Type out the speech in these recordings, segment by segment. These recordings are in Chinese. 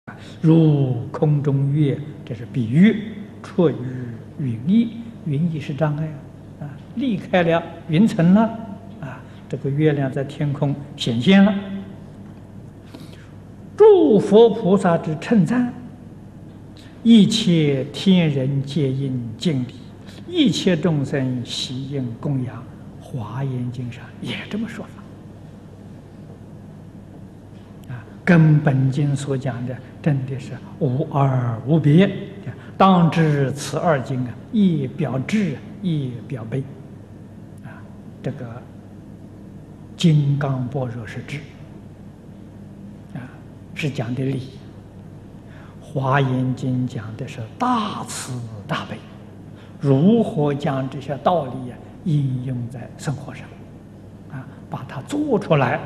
如空中月，这是比喻，出于云翳，云翳是障碍离开了云层了这个月亮在天空显现了。诸佛菩萨之称赞，一切天人皆应敬礼，一切众生悉应供养。华严经上也这么说法跟本经所讲的真的是无二无别。当知此二经一表智，一表悲这个金刚般若是智是讲的理，华严经讲的是大慈大悲，如何将这些道理应用在生活上把它做出来。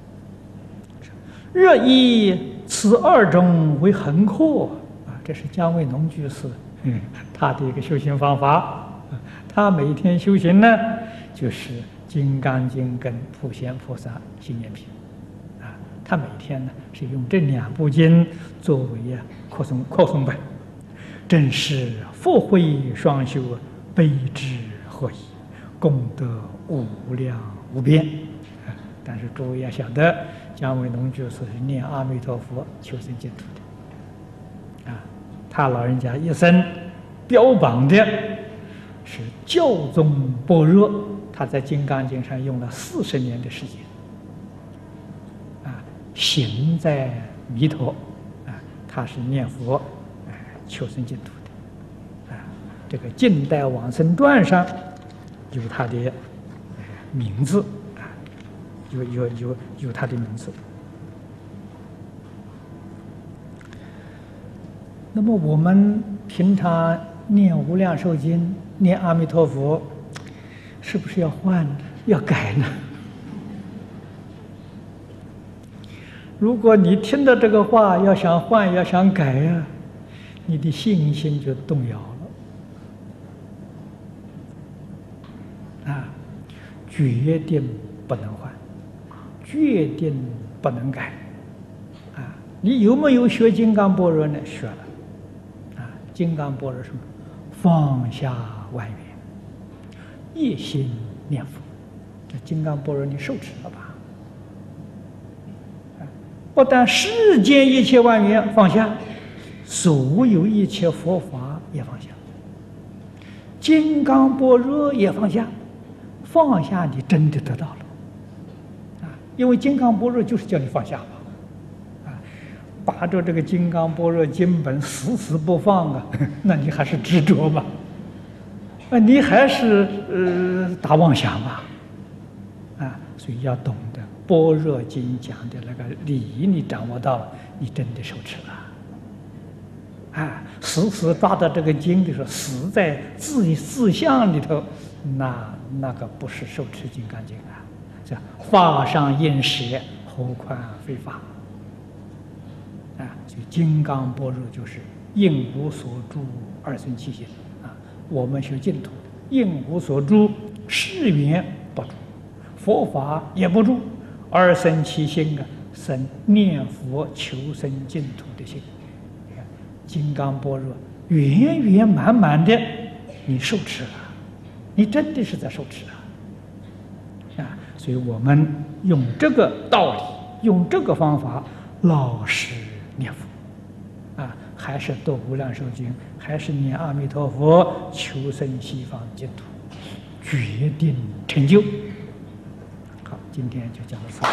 若以此二种为恒课这是姜维农居士他的一个修行方法他每天修行呢，就是《金刚经》跟《普贤菩萨行愿品》他每天呢是用这两部经作为扩诵本，正是福慧双修，悲智合一，功德无量无边但是诸位要晓得，姜维农居士是念阿弥陀佛求生净土的他老人家一生标榜的是教宗般若，他在《金刚经》上用了40年的时间行在弥陀他是念佛求生净土的这个近代往生传上有他的名字有他的名字。那么我们平常念无量寿经，念阿弥陀佛，是不是要换要改呢？如果你听到这个话要想换要想改你的信心就动摇了决定不能换，决定不能改你有没有学金刚般若呢？学了金刚般若什么？放下万缘，一心念佛。这金刚般若你受持了吧？不但世间一切万缘放下，所有一切佛法也放下，金刚般若也放下。放下你真的得到了因为金刚般若就是叫你放下嘛把着这个金刚般若经本死死不放那你还是执着嘛你还是打妄想嘛所以要懂得般若经讲的那个理，你掌握到了，你真的受持了死死抓到这个经的时候，死在自相里头，那个不是受持金刚经这法上应舍，何况非法所以金刚般若就是应无所住而生其心我们学净土应无所住，誓愿不住，佛法也不住，而生其心生念佛求生净土的心。金刚般若圆圆满满的你受持了，你真的是在受持所以我们用这个道理，用这个方法老实念佛还是读无量寿经，还是念阿弥陀佛求生西方净土，决定成就。好，今天就讲到此。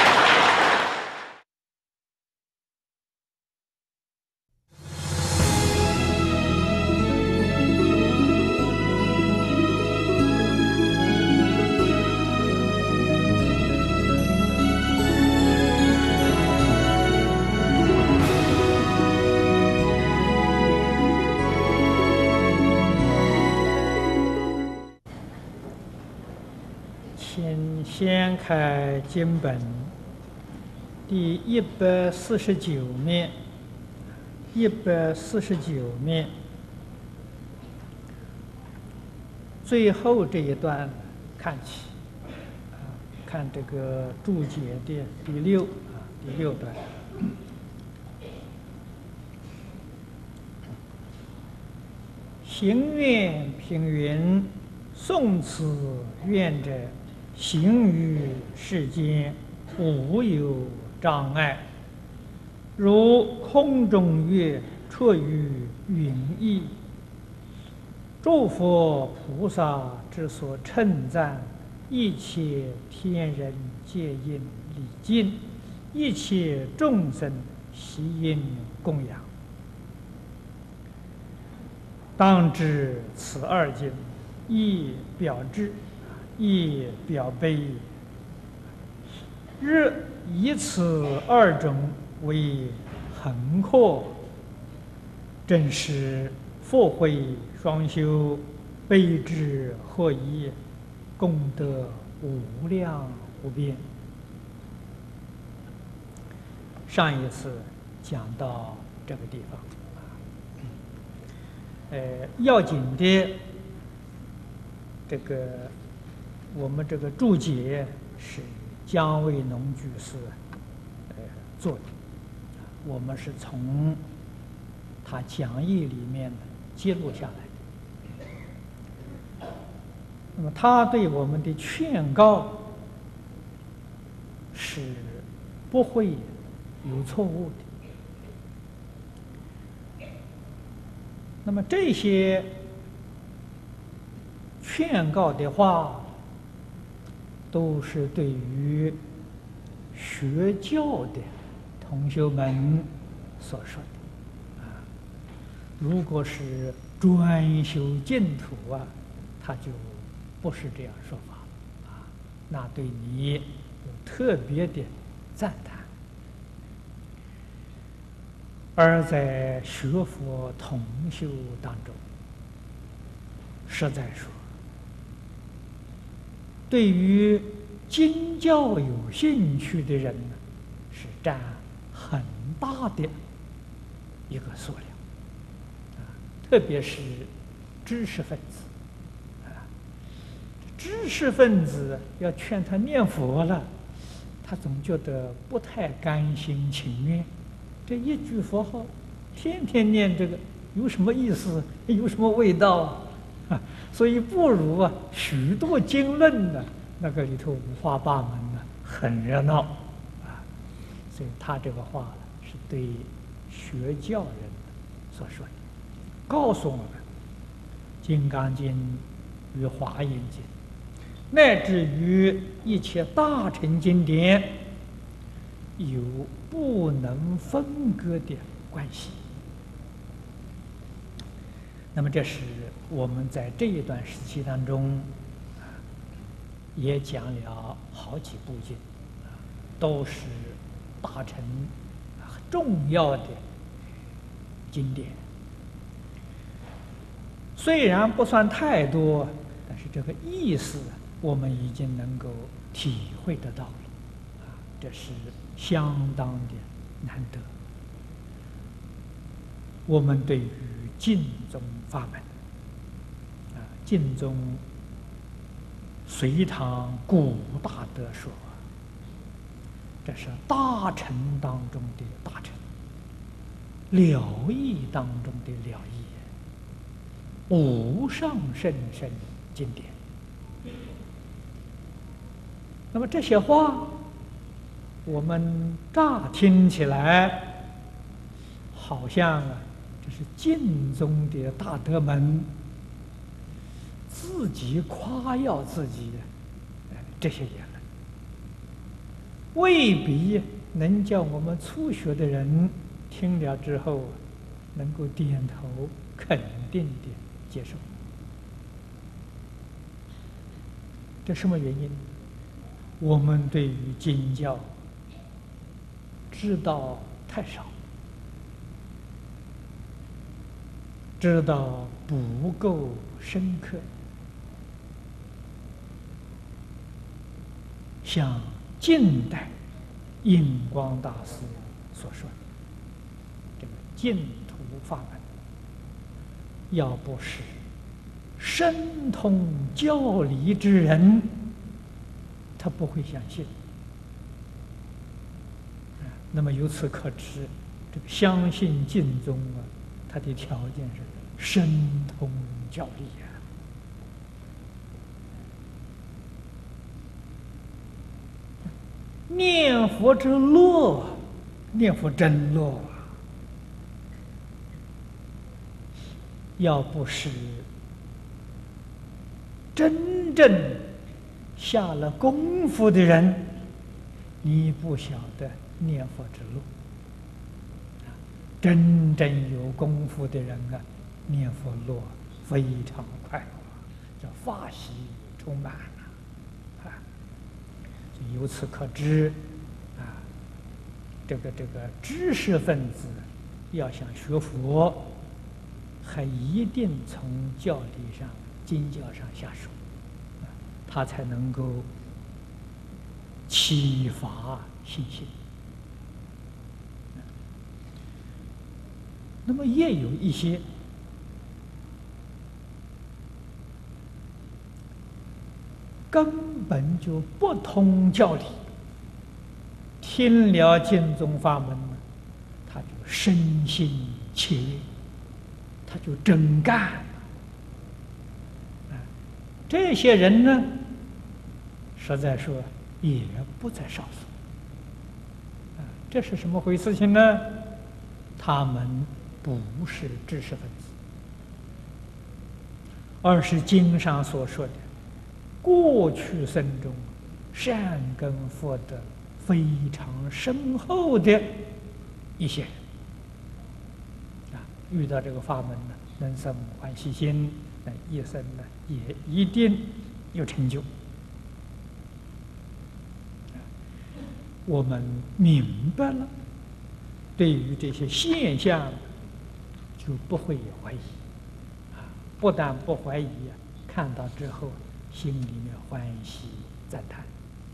请先开经本第149面，149面最后这一段看起，看这个注解的第6段。 行愿平云：诵此愿者，行于世间无有障碍，如空中月出于云翳。诸佛菩萨之所称赞，一切天人皆应礼敬，一切众生悉应供养。当知此二经，亦表志，亦表悲。日以此二种为横阔，正是佛慧双修，悲智合一，功德无量无边。上一次讲到这个地方，要紧的这个我们这个注解是姜维农居士做的，我们是从他讲义里面记录下来的。那么他对我们的劝告是不会有错误的。那么这些劝告的话，都是对于学教的同学们所说的。如果是专修净土啊，他就不是这样说法啊，那对你有特别的赞叹。而在学佛同修当中，实在说，对于经教有兴趣的人呢，是占很大的一个数量，特别是知识分子，知识分子要劝他念佛了，他总觉得不太甘心情愿。这一句佛号，天天念这个，有什么意思？有什么味道啊？所以不如啊，许多经论呢，那个里头五花八门呢，很热闹啊。所以他这个话是对学教人所说的，告诉我们《金刚经》与《华严经》，乃至于一切大乘经典，有不能分割的关系。那么这是我们在这一段时期当中也讲了好几部经，都是大乘重要的经典。虽然不算太多，但是这个意思我们已经能够体会得到了，这是相当的难得。我们对于净宗法门，净宗隋唐古大德说，这是大乘当中的大乘，了义当中的了义，无上甚深经典。那么这些话，我们乍听起来，好像这是净宗的大德们自己夸耀自己的这些言论，未必能叫我们初学的人听了之后能够点头肯定的接受。这什么原因？我们对于经教知道太少，知道不够深刻。像近代印光大师所说的，这个净土法门，要不是深通教理之人，他不会相信。那么由此可知，这个相信净宗啊，它的条件是神通教力呀！念佛之乐，念佛真乐啊！要不是真正下了功夫的人，你不晓得念佛之乐。真正有功夫的人啊，念佛乐非常快乐，叫法喜充满啊！由此可知，啊，这个知识分子要想学佛，还一定从教理上、经教上下手，他才能够启发信心。那么也有一些根本就不通教理，听了经宗法门呢，他就深信切愿，他就真干。这些人呢，实在说也不在少数。这是什么回事情呢？他们不是知识分子，而是经上所说的过去生中善根福德非常深厚的一些人遇到这个法门呢，能生欢喜心，那一生呢也一定有成就。我们明白了，对于这些现象就不会有怀疑不但不怀疑看到之后心里面欢喜赞叹。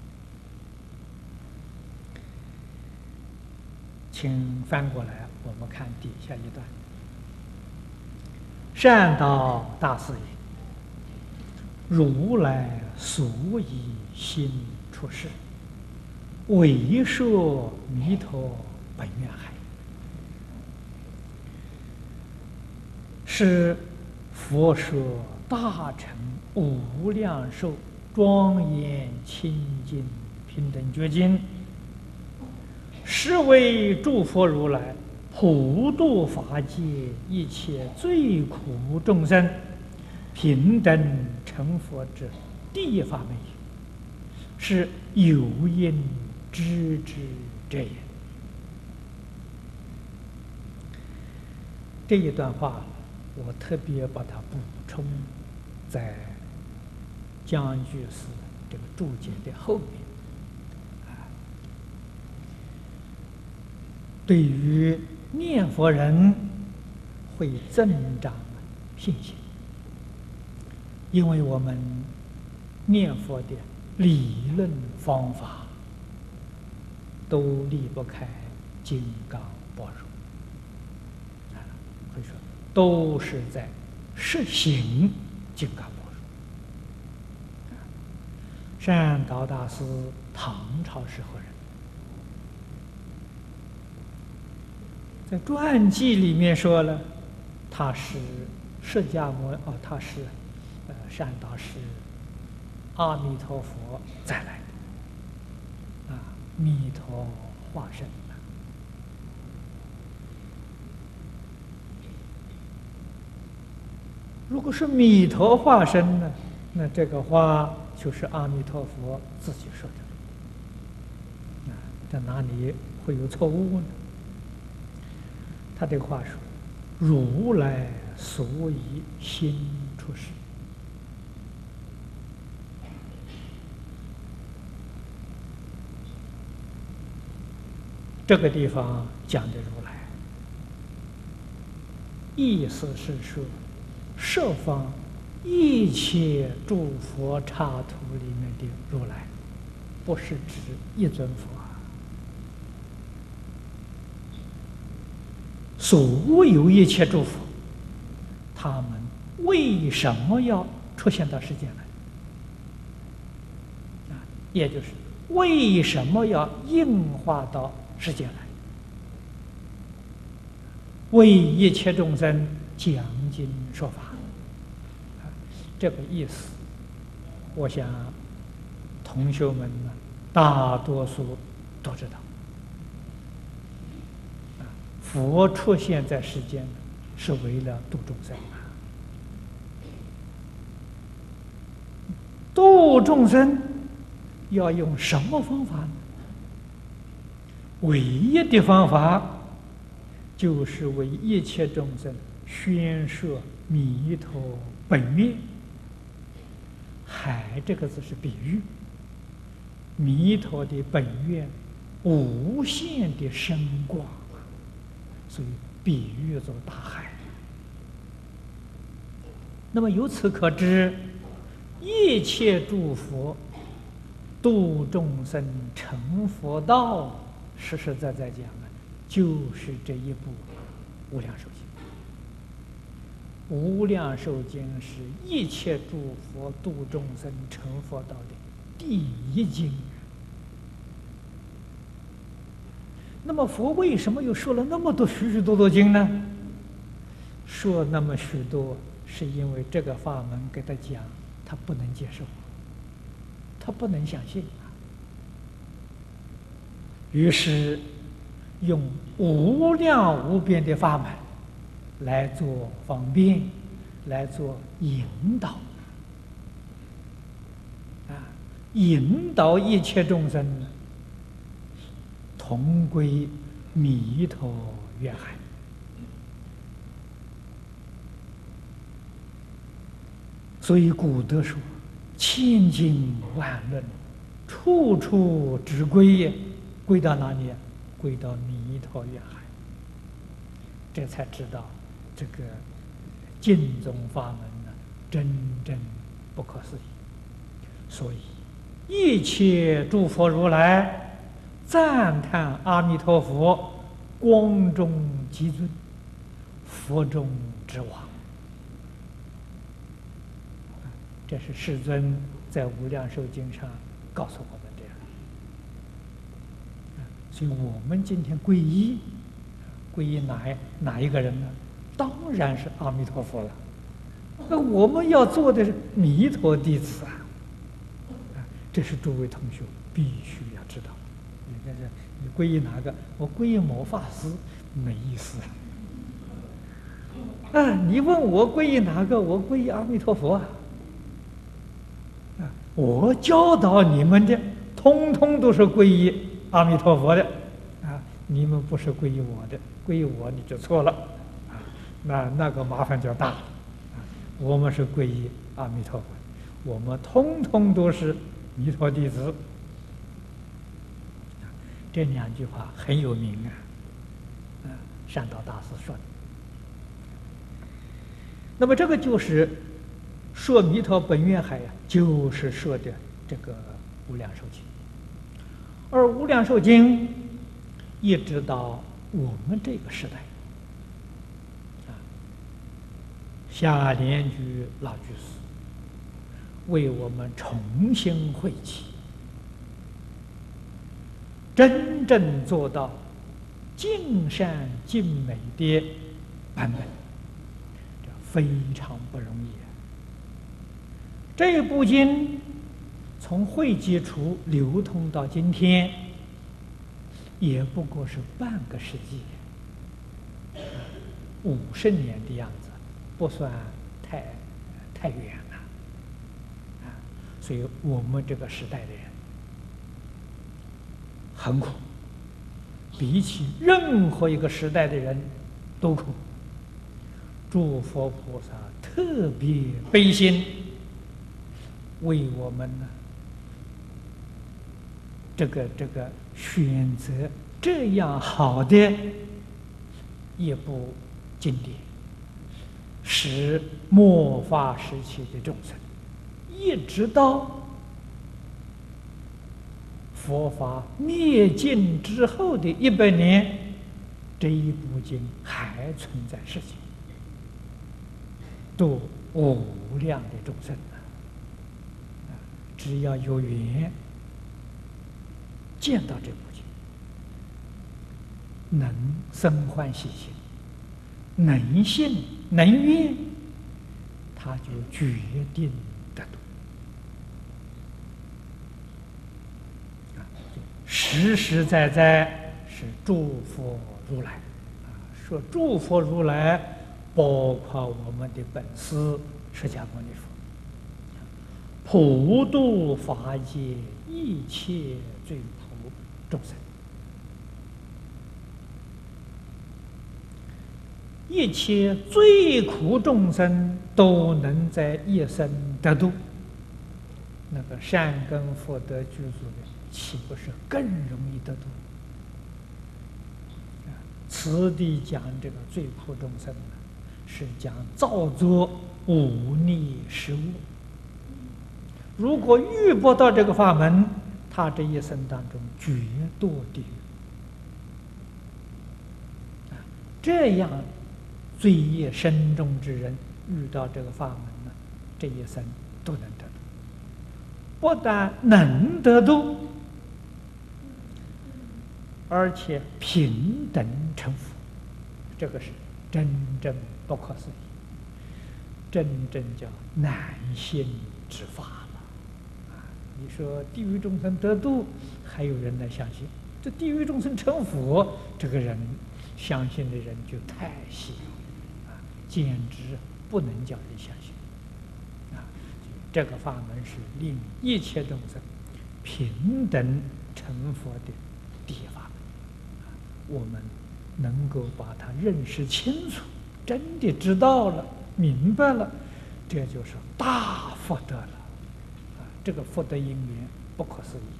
请翻过来，我们看底下一段。善导大师言：如来所以心出世，为说弥陀本愿海，是佛说大乘无量寿庄严清净平等觉经，是为诸佛如来普度法界一切罪苦众生平等成佛之第一法门也，是有因知之者也。这一段话我特别把它补充在江居士这个注解的后面对于念佛人会增长信心，因为我们念佛的理论方法都离不开金刚般若会说都是在实行金刚般若。善导大师唐朝时候人，在传记里面说了，他是释迦牟尼他是善导是阿弥陀佛再来的弥陀化身。如果是弥陀化身呢，那这个话就是阿弥陀佛自己说的在哪里会有错误呢？他这个话说：“如来所以心出世。”这个地方讲的如来，意思是说，十方一切诸佛刹土里面的如来，不是指一尊佛所有一切诸佛，他们为什么要出现到世间来？也就是为什么要应化到世间来？为一切众生讲经说法。这个意思，我想同学们呢，大多数都知道。佛出现在世间，是为了度众生啊！度众生要用什么方法呢？唯一的方法就是为一切众生宣说弥陀本愿。海这个字是比喻，弥陀的本愿无限的深广，所以比喻作大海。那么由此可知，一切诸佛度众生成佛道，实实在在讲呢，就是这一部《无量寿经》。《无量寿经》是一切诸佛度众生成佛道的第一经。那么佛为什么又说了那么多许许多多经呢？说那么许多，是因为这个法门给他讲，他不能接受，他不能相信，于是用无量无边的法门来做方便，来做引导，引导一切众生同归弥陀愿海。所以古德说：“千经万论，处处直归也。”归到哪里？归到弥陀愿海。这才知道这个净宗法门呢，真正不可思议。所以一切诸佛如来赞叹阿弥陀佛光中极尊，佛中之王。这是世尊在《无量寿经》上告诉我们这样。所以我们今天皈依，皈依哪一个人呢？当然是阿弥陀佛了。那我们要做的是弥陀弟子啊！这是诸位同学必须要知道。你看这，你皈依哪个？我皈依某法师，没意思。你问我皈依哪个？我皈依阿弥陀佛啊！我教导你们的，通通都是皈依阿弥陀佛的，你们不是皈依我的，皈依我你就错了，那个麻烦就大了。我们是皈依阿弥陀佛，我们通通都是弥陀弟子。这两句话很有名啊，善导大师说的。那么这个就是说弥陀本愿海呀，就是说的这个无量寿经。而无量寿经一直到我们这个时代，夏莲居老居士为我们重新汇集，真正做到尽善尽美的版本，这非常不容易。这部经从汇集处流通到今天，也不过是半个世纪，50年的样子，不算太远了，所以我们这个时代的人很苦，比起任何一个时代的人都苦。诸佛菩萨特别悲心，为我们呢，这个选择这样好的一部经典，使末法时期的众生，一直到佛法灭尽之后的100年，这一部经还存在世间，度无量的众生。只要有缘见到这部经，能生欢喜心，能信能愿，他就决定得度。实实在在是诸佛如来。说诸佛如来，包括我们的本师释迦牟尼佛，普度法界一切罪苦众生，一切罪苦众生都能在一生得度，那个善根福德具足的，岂不是更容易得度？此地讲这个罪苦众生呢，是讲造作忤逆失恶。如果遇不到这个法门，他这一生当中绝堕地狱。这样罪业深重之人遇到这个法门呢，这一生都能得度。不但能得度，而且平等成佛，这个是真正不可思议，真正叫难信之法了。你说地狱众生得度，还有人来相信；这地狱众生成佛，这个人相信的人就太稀有，简直不能叫人相信。这个法门是令一切众生平等成佛的第一法门。我们能够把它认识清楚，真的知道了、明白了，这就是大福德了。这个福德因缘不可思议。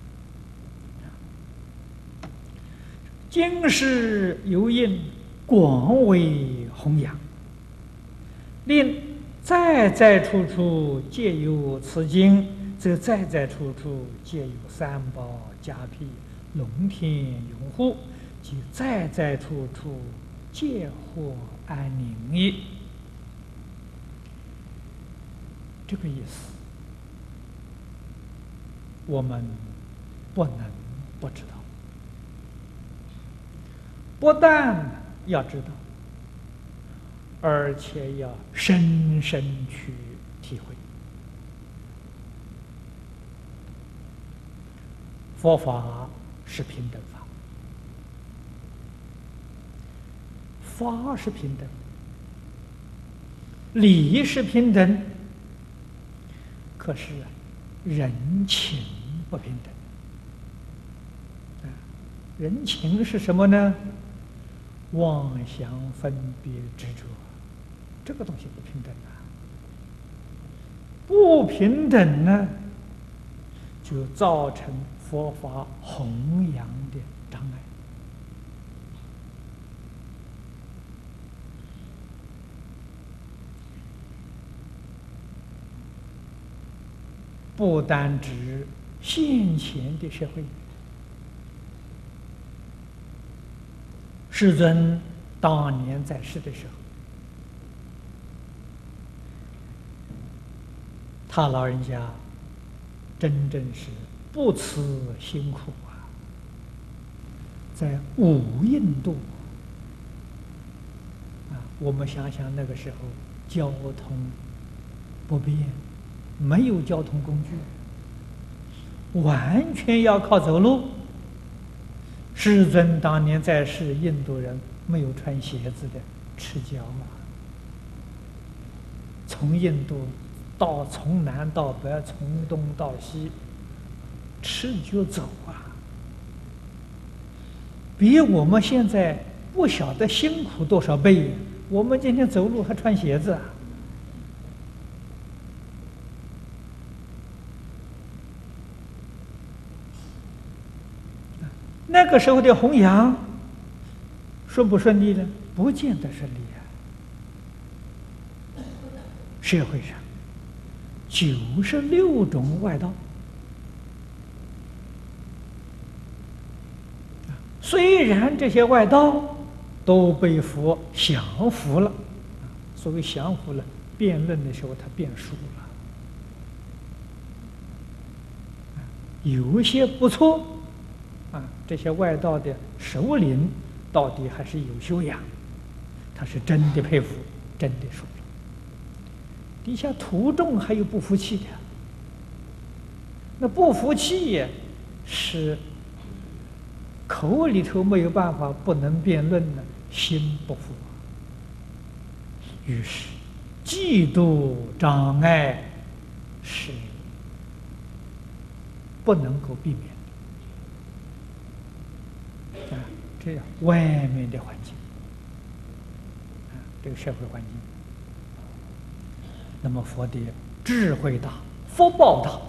今世有因广为弘扬，令在在处处皆有此经，则在在处处皆有三宝加庇，龙天拥护，即在在处处皆获安宁也。这个意思，我们不能不知道，不但要知道，而且要深深去体会。佛法是平等法，法是平等，理是平等，可是人情不平等。人情是什么呢？妄想分别执着，这个东西不平等啊。不平等呢，就造成佛法弘扬的障碍。不单指现前的社会，世尊当年在世的时候，他老人家真正是不辞辛苦啊，在五印度我们想想那个时候交通不便，没有交通工具，完全要靠走路。世尊当年在世，印度人没有穿鞋子的，赤脚啊。从印度从南到北，从东到西，赤脚走啊，比我们现在不晓得辛苦多少倍。我们今天走路还穿鞋子啊。那个时候的弘扬顺不顺利呢？不见得顺利啊。社会上96种外道，虽然这些外道都被佛降服了，所谓降服了，辩论的时候他辩输了，有些不错。这些外道的首领到底还是有修养，他是真的佩服真的说了。底下徒众还有不服气的，那不服气也是口里头没有办法，不能辩论呢，心不服，于是嫉妒障碍是不能够避免的啊。这样外面的环境啊，这个社会环境，那么佛的智慧大，福报大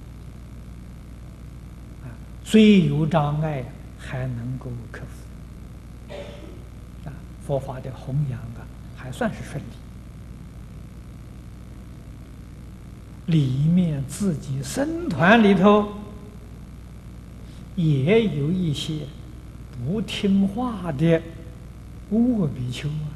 啊，虽有障碍还能够克服啊，佛法的弘扬啊，还算是顺利。里面自己僧团里头也有一些不听话的恶比丘啊。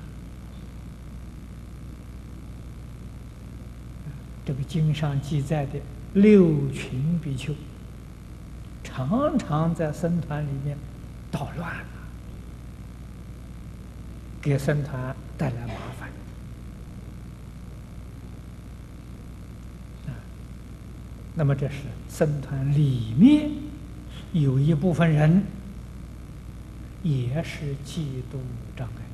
这个经上记载的六群比丘，常常在僧团里面捣乱啊，给僧团带来麻烦。那么这是僧团里面有一部分人也是嫉妒障碍。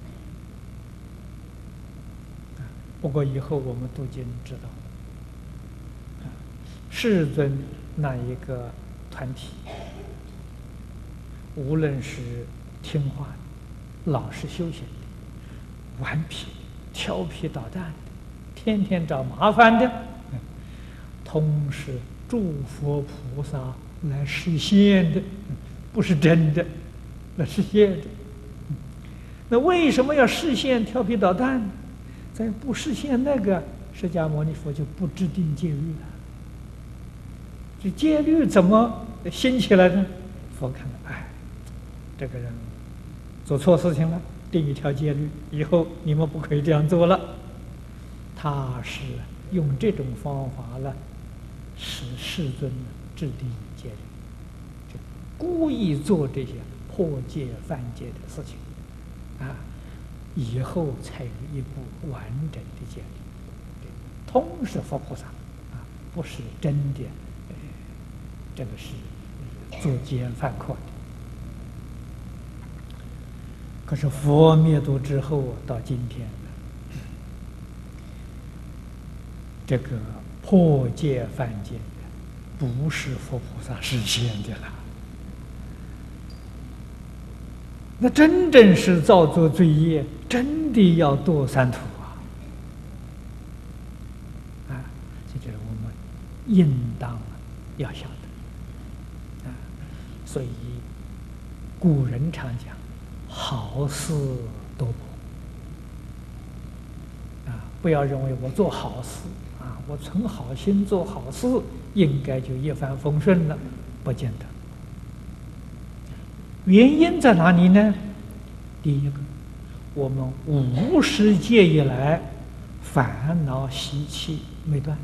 不过以后我们读经知道，世尊那一个团体，无论是听话的、老实修行的、顽皮的、调皮捣蛋的、天天找麻烦的，同是诸佛菩萨来示现的，不是真的，来示现的。那为什么要示现调皮捣蛋呢？在不示现那个，释迦牟尼佛就不制定戒律了。这戒律怎么兴起来呢？佛看了，哎，这个人做错事情了，定一条戒律，以后你们不可以这样做了。他是用这种方法了，使世尊制定戒律，就故意做这些破戒犯戒的事情，啊，以后才有一部完整的戒律。通是佛菩萨，啊，不是真的，这个是作奸犯科的。可是佛灭度之后，到今天，这个破戒犯戒不是佛菩萨实现的了，那真正是造作罪业，真的要堕三途啊！这就是我们应当要晓得啊。所以古人常讲，好事多磨啊，不要认为我做好事啊，我存好心做好事，应该就一帆风顺了，不见得。原因在哪里呢？第一个，我们无始劫以来烦恼习气没断，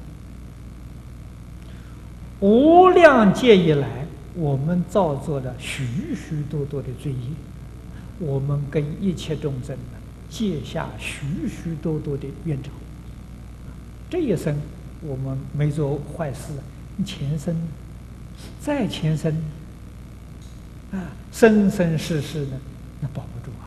无量劫以来我们造作了许许多多的罪业，我们跟一切众生结下许许多多的冤仇。这一生我们没做坏事，前生再前生啊，生生世世呢，那保不住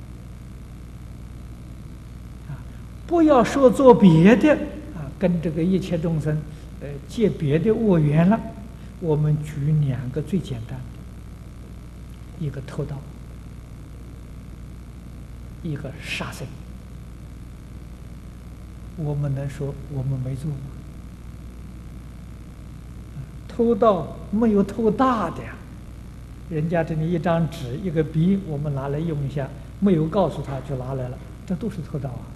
啊！不要说做别的啊，跟这个一切众生结别的恶缘了。我们举两个最简单的，一个偷盗，一个杀生。我们能说我们没做吗？偷盗没有偷大的呀。人家这里一张纸一个笔，我们拿来用一下，没有告诉他就拿来了，这都是偷盗啊！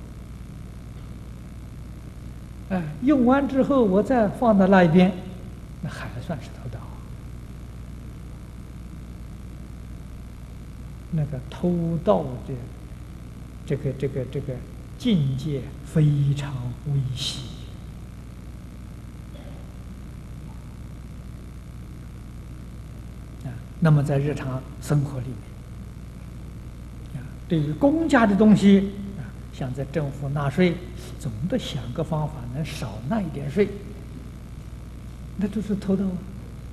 哎，用完之后我再放到那一边，那还算是偷盗啊。那个偷盗的这个境界非常危险啊。那么在日常生活里面啊，对于公家的东西啊， 想在政府纳税，总得想个方法能少纳一点税，那都是偷盗啊。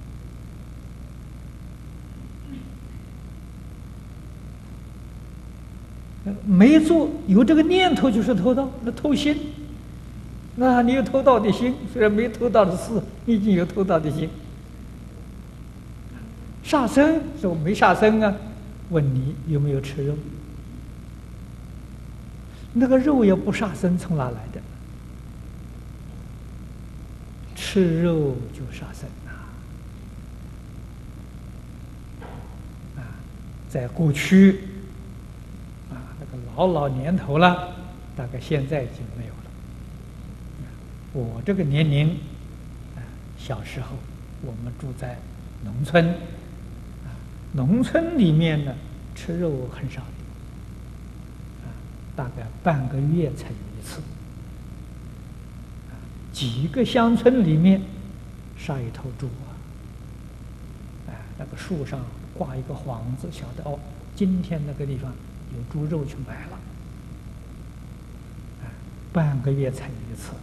没做，有这个念头就是偷盗，那偷心。那你有偷盗的心，虽然没偷盗的事，你已经有偷盗的心。杀生说没杀生啊，问你有没有吃肉？那个肉也不杀生，从哪来的？吃肉就杀生啊！在过去那个老年头了，大概现在已经没有了。我这个年龄小时候我们住在农村农村里面呢吃肉很少的大概半个月才有一次几个乡村里面杀一头猪那个树上挂一个幌子，晓得哦，今天那个地方有猪肉去买了半个月才有一次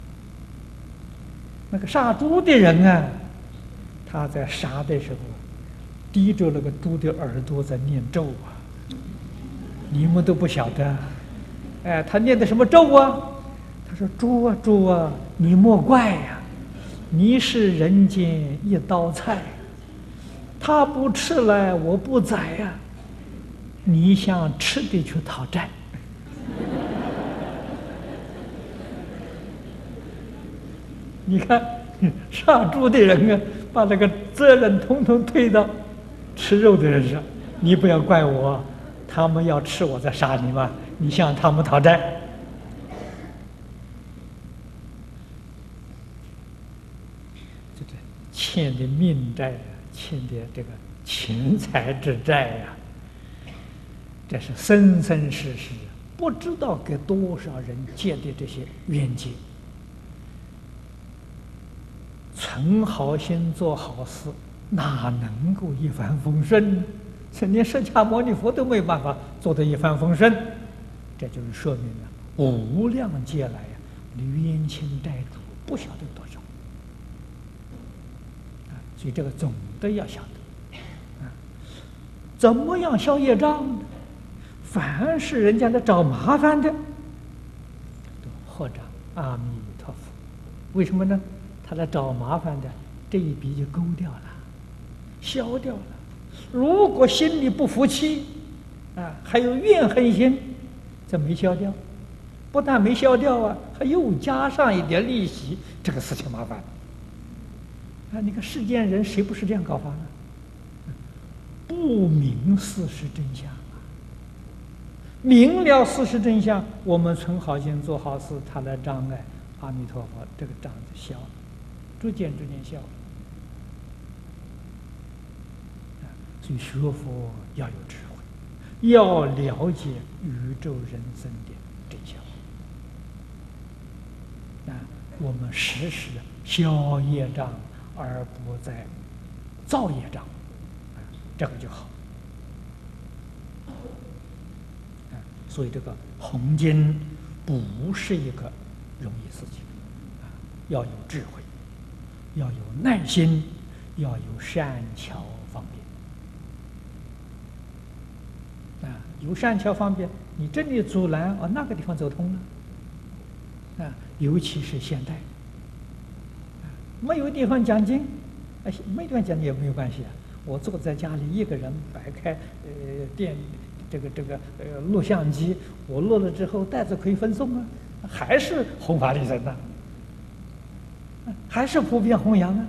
那个杀猪的人啊，他在杀的时候低着那个猪的耳朵在念咒你们都不晓得他念的什么咒啊？他说猪啊猪啊，你莫怪呀，你是人间一道菜，他不吃了我不宰呀，你向吃的去讨债。你看杀猪的人啊，把这个责任统统推到吃肉的人上，你不要怪我，他们要吃我再杀你嘛，你向他们讨债。这欠的命债欠的这个钱财之债这是生生世世不知道给多少人借的这些冤结。存好心做好事，哪能够一帆风顺呢？连释迦牟尼佛都没办法做得一帆风顺，这就是说明了无量劫来冤亲债主不晓得多少所以这个总的要晓得怎么样消业障呢？凡是人家来找麻烦的，都合掌阿弥陀佛。为什么呢？他来找麻烦的，这一笔就勾掉了，消掉了。如果心里不服气还有怨恨心，这没消掉，不但没消掉还又加上一点利息，这个事情麻烦你看世间人谁不是这样搞法呢？不明事实真相明了事实真相，我们存好心做好事，他来障碍，阿弥陀佛，这个障就消了，逐渐消了所以学佛要有智慧，要了解宇宙人生的真相我们时时消业障，而不再造业障这个就好所以这个弘经不是一个容易事情要有智慧，要有耐心，要有善巧方便有善巧方便，你这里阻拦那个地方走通了尤其是现代没有地方讲经没地方讲经也没有关系我坐在家里一个人摆开录像机，我录了之后袋子可以分送还是弘法利生还是普遍弘扬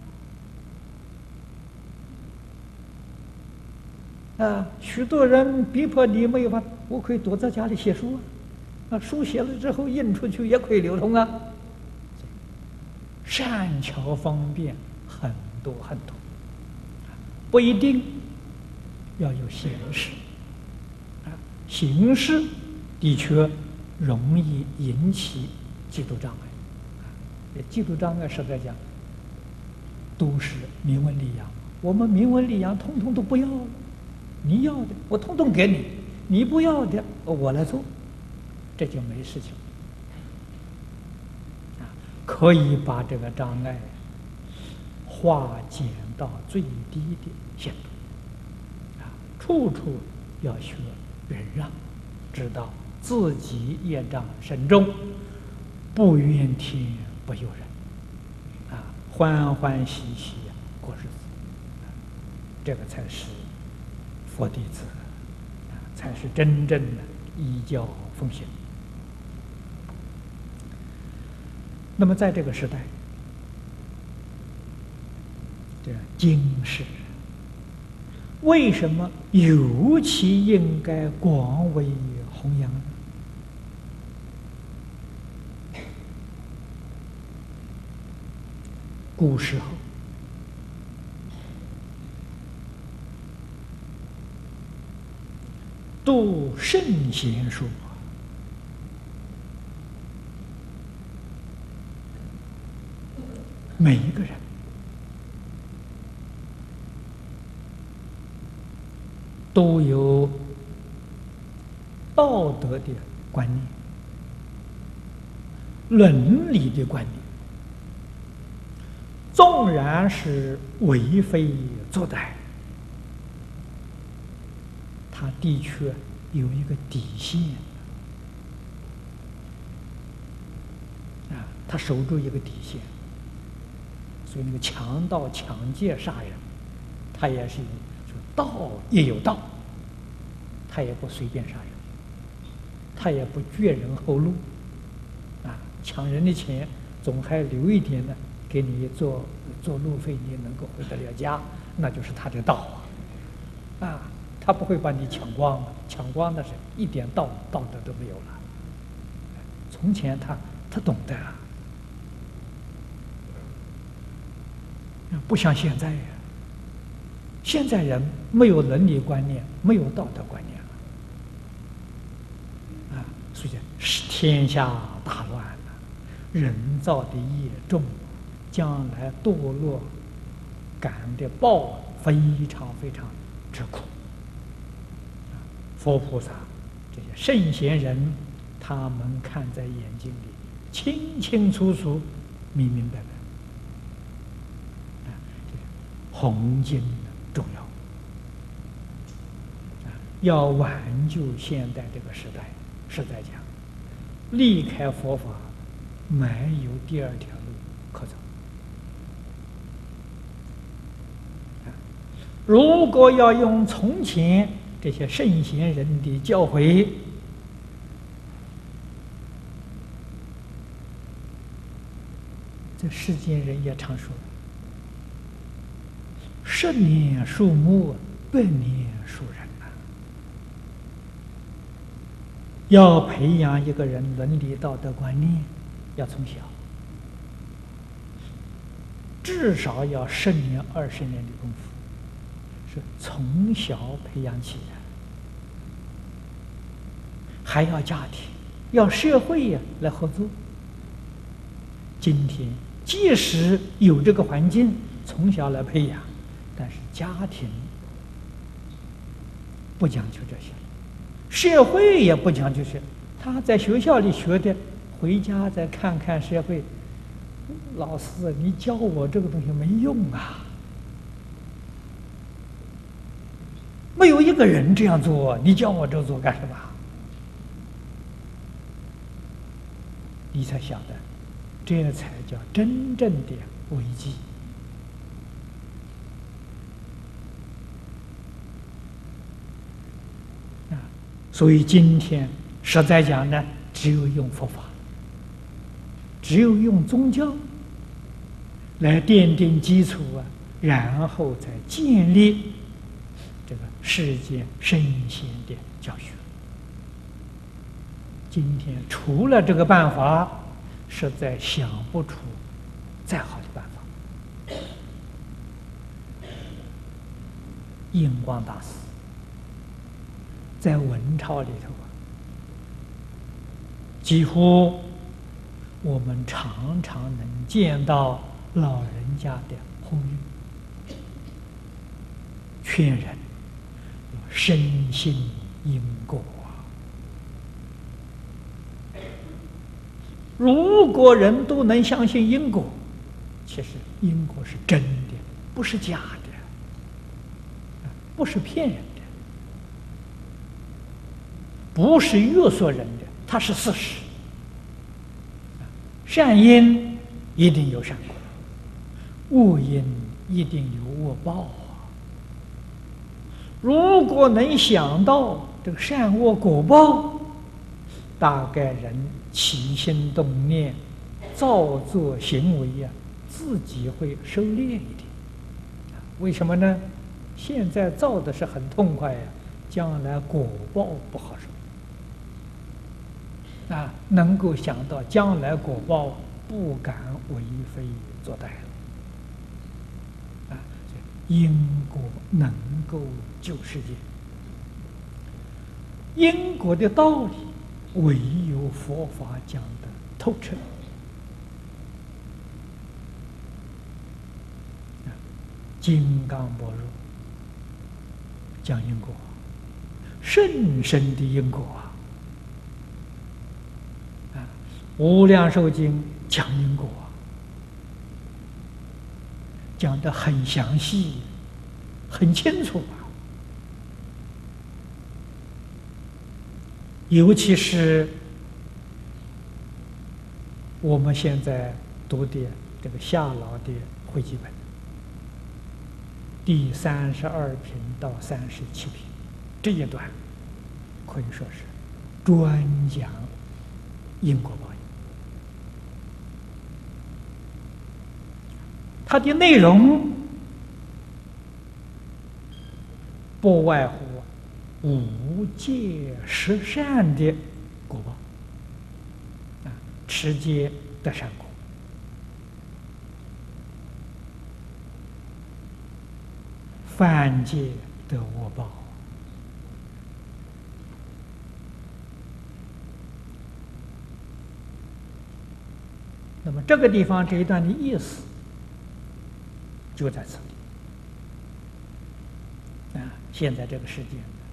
许多人逼迫你没有办法，我可以躲在家里写书书写了之后印出去也可以流通善巧方便很多很多不一定要有形式形式的确容易引起嫉妒障碍嫉妒障碍实在讲都是名闻利养，我们名闻利养统统都不要了，你要的我统统给你，你不要的我来做这就没事情啊，可以把这个障碍化减到最低的限度啊，处处要学忍让，知道自己业障深重，不怨天不尤人啊，欢欢喜喜过日子，这个才是佛弟子啊，才是真正的依教奉行。那么在这个时代，这经世为什么尤其应该广为弘扬呢？古时候读圣贤书，每一个人都有道德的观念、伦理的观念，纵然是为非作歹，他的确有一个底线啊，他守住一个底线。所以那个强盗、抢劫、杀人，他也是说道也有道，他也不随便杀人，他也不绝人后路啊，抢人的钱总还留一点呢，给你做路费，你能够回得了家，那就是他的道啊，他不会把你抢光的，抢光的是一点道德都没有了。从前他懂得啊，不像现在呀，现在人没有伦理观念，没有道德观念了啊，所以是天下大乱了，人造的业重，将来堕落感的报非常非常之苦。佛菩萨这些圣贤人，他们看在眼睛里，清清楚楚、明明白白。弘经重要啊，要挽救现代这个时代。实在讲，离开佛法，没有第二条路可走。如果要用从前这些圣贤人的教诲，这世间人也常说，10年树木，100年树人呐。要培养一个人伦理道德观念，要从小，至少要10年、20年的功夫，是从小培养起来。还要家庭，要社会呀来合作。今天即使有这个环境，从小来培养，但是家庭不讲究这些，社会也不讲究这些。他在学校里学的，回家再看看社会，老师，你教我这个东西没用啊！没有一个人这样做，你教我这做干什么？你才晓得，这才叫真正的危机。所以今天实在讲呢，只有用佛法，只有用宗教来奠定基础啊，然后再建立这个世间圣贤的教学。今天除了这个办法，实在想不出再好的办法。印光大师在文钞里头啊，几乎我们常常能见到老人家的呼吁，劝人深信因果如果人都能相信因果，其实因果是真的，不是假的，不是骗人的，不是约束人的，它是事实。善因一定有善果，恶因一定有恶报啊！如果能想到这个善恶果报，大概人起心动念、造作行为呀，自己会收敛一点。为什么呢？现在造的是很痛快呀，将来果报不好受。能够想到将来果报，不敢为非作歹了。因果能够救世界，因果的道理唯有佛法讲的透彻。金刚般若讲因果，甚深的因果无量寿经讲因果，讲得很详细，很清楚尤其是我们现在读的这个夏老的汇集本，第32品到37品这一段，可以说是专讲因果报应。它的内容不外乎无戒十善的果报，持戒得善果，犯戒得恶报。那么这个地方这一段的意思就在这里现在这个世界，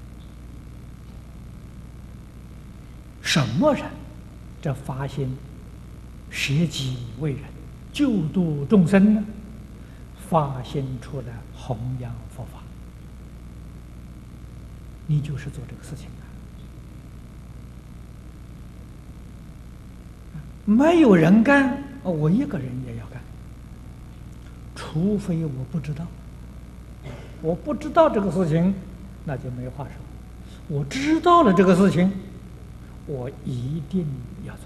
什么人这发心舍己为人，救度众生呢？发心出来弘扬佛法，你就是做这个事情没有人干，我一个人也要干，除非我不知道。我不知道这个事情，那就没话说。我知道了这个事情，我一定要做。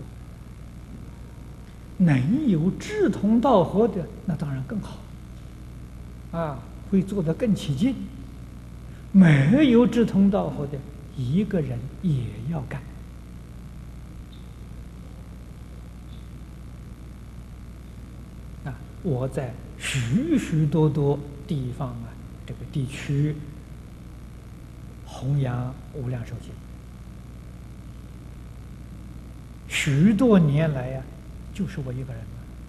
能有志同道合的，那当然更好会做得更起劲。没有志同道合的，一个人也要干。我在许许多多地方这个地区弘扬无量寿经，许多年来就是我一个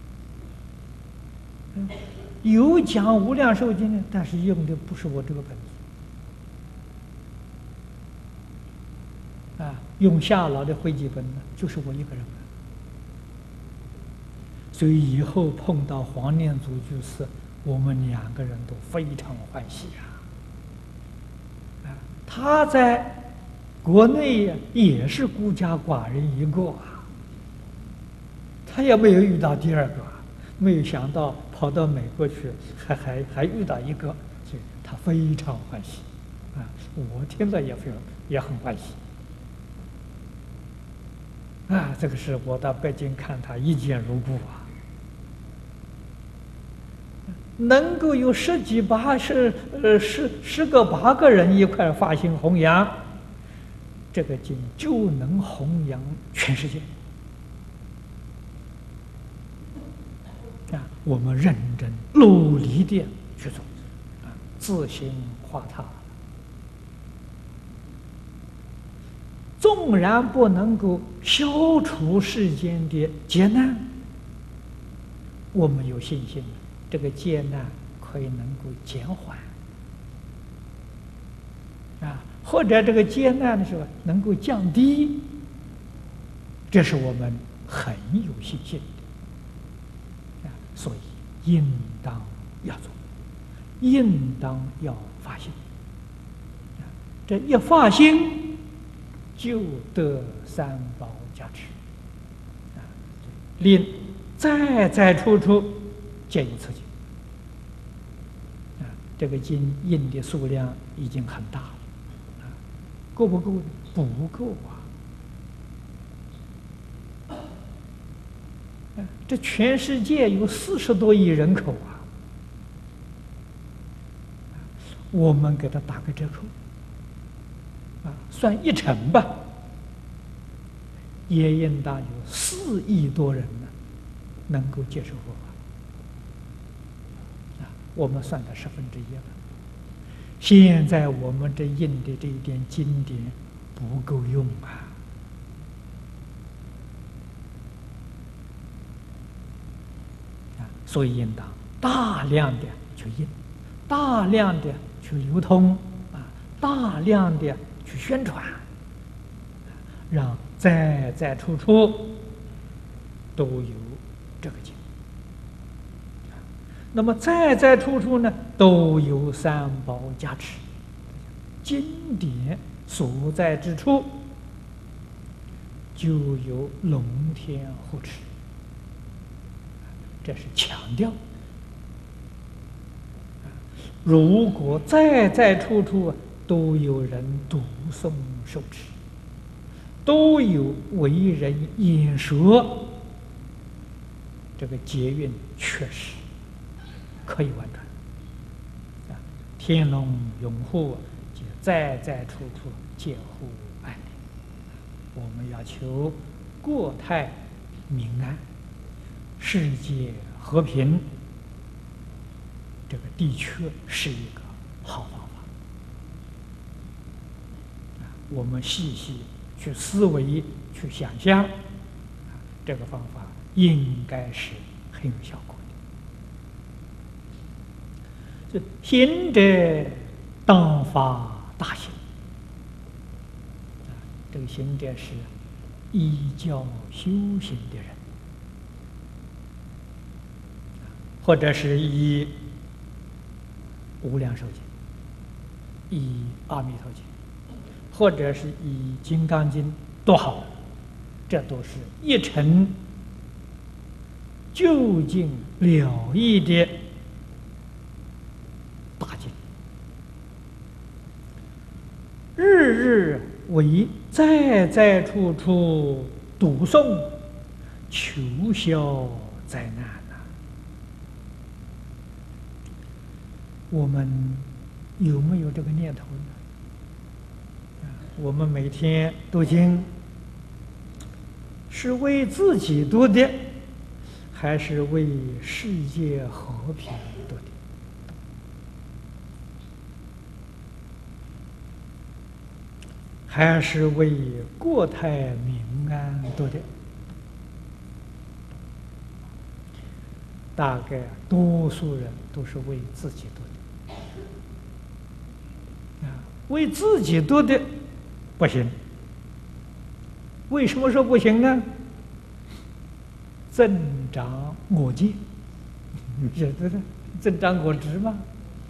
人有讲无量寿经的，但是用的不是我这个本子用夏老的汇集本呢，就是我一个人所以以后碰到黄念祖居士，我们两个人都非常欢喜他在国内也是孤家寡人一个他也没有遇到第二个没有想到跑到美国去，还遇到一个，所以他非常欢喜我听了也很欢喜这个是我到北京看他一见如故能够有十个8个人一块发心弘扬这个经，就能弘扬全世界我们认真努力的去做自行化他。纵然不能够消除世间的劫难，我们有信心这个劫难可以能够减缓或者这个劫难的时候能够降低，这是我们很有信心的所以应当要做，应当要发心这一发心，就得三宝加持令在处处皆有此经这个经印的数量已经很大了够不够呢？不够这全世界有40多亿人口我们给他打个折扣算1成吧，也应当有4亿多人呢，能够接受佛法我们算到1/10了。现在我们这印的这一点经典不够用所以应当大量的去印，大量的去流通大量的去宣传，让在处处都有这个经。那么在处处呢，都有三宝加持，经典所在之处就有龙天护持，这是强调。如果在处处都有人读诵受持，都有为人演说，这个劫运确实可以完转天龙拥护，在处处皆护安宁。我们要求国泰民安，世界和平，这个的确是一个好方法我们细细去思维去想象这个方法应该是很有效果的。行者当发大行这个行者是依教修行的人，或者是以无量寿经、以阿弥陀经，或者是以金刚经都好，这都是一诚究竟了义的大经，日日为在处处读诵，求消灾难我们有没有这个念头呢？我们每天读经是为自己读的，还是为世界和平读的？还是为国泰民安读的？大概多数人都是为自己读的。为自己读的不行，为什么说不行呢？增长我见，晓得的，增长我执嘛。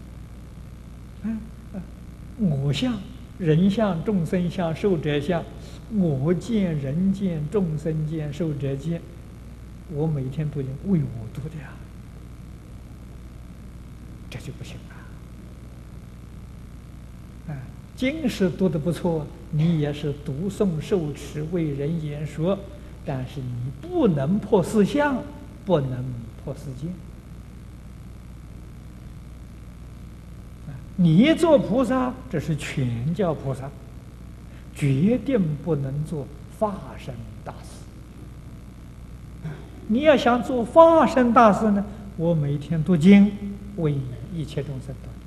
我相、人相、众生相、寿者相，我见、人见、众生见、寿者见，我每天读经为我读的呀，这就不行经是读得不错，你也是读诵受持为人言说，但是你不能破四相，不能破四见。你做菩萨，这是全教菩萨，决定不能做法身大事。你要想做法身大事呢，我每天读经，为一切众生读。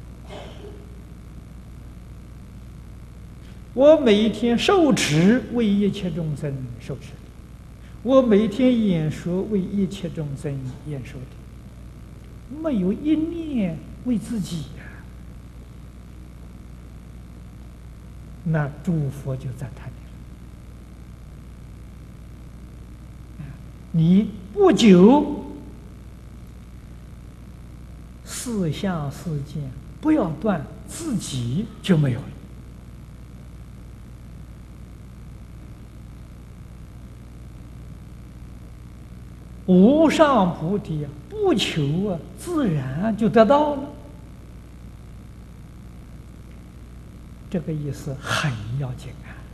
我每天受持，为一切众生受持；我每天演说，为一切众生演说的，没有一念为自己那诸佛就赞叹你了。 你不久四相四见不要断，自己就没有了。无上菩提不求自然就得到了。这个意思很要紧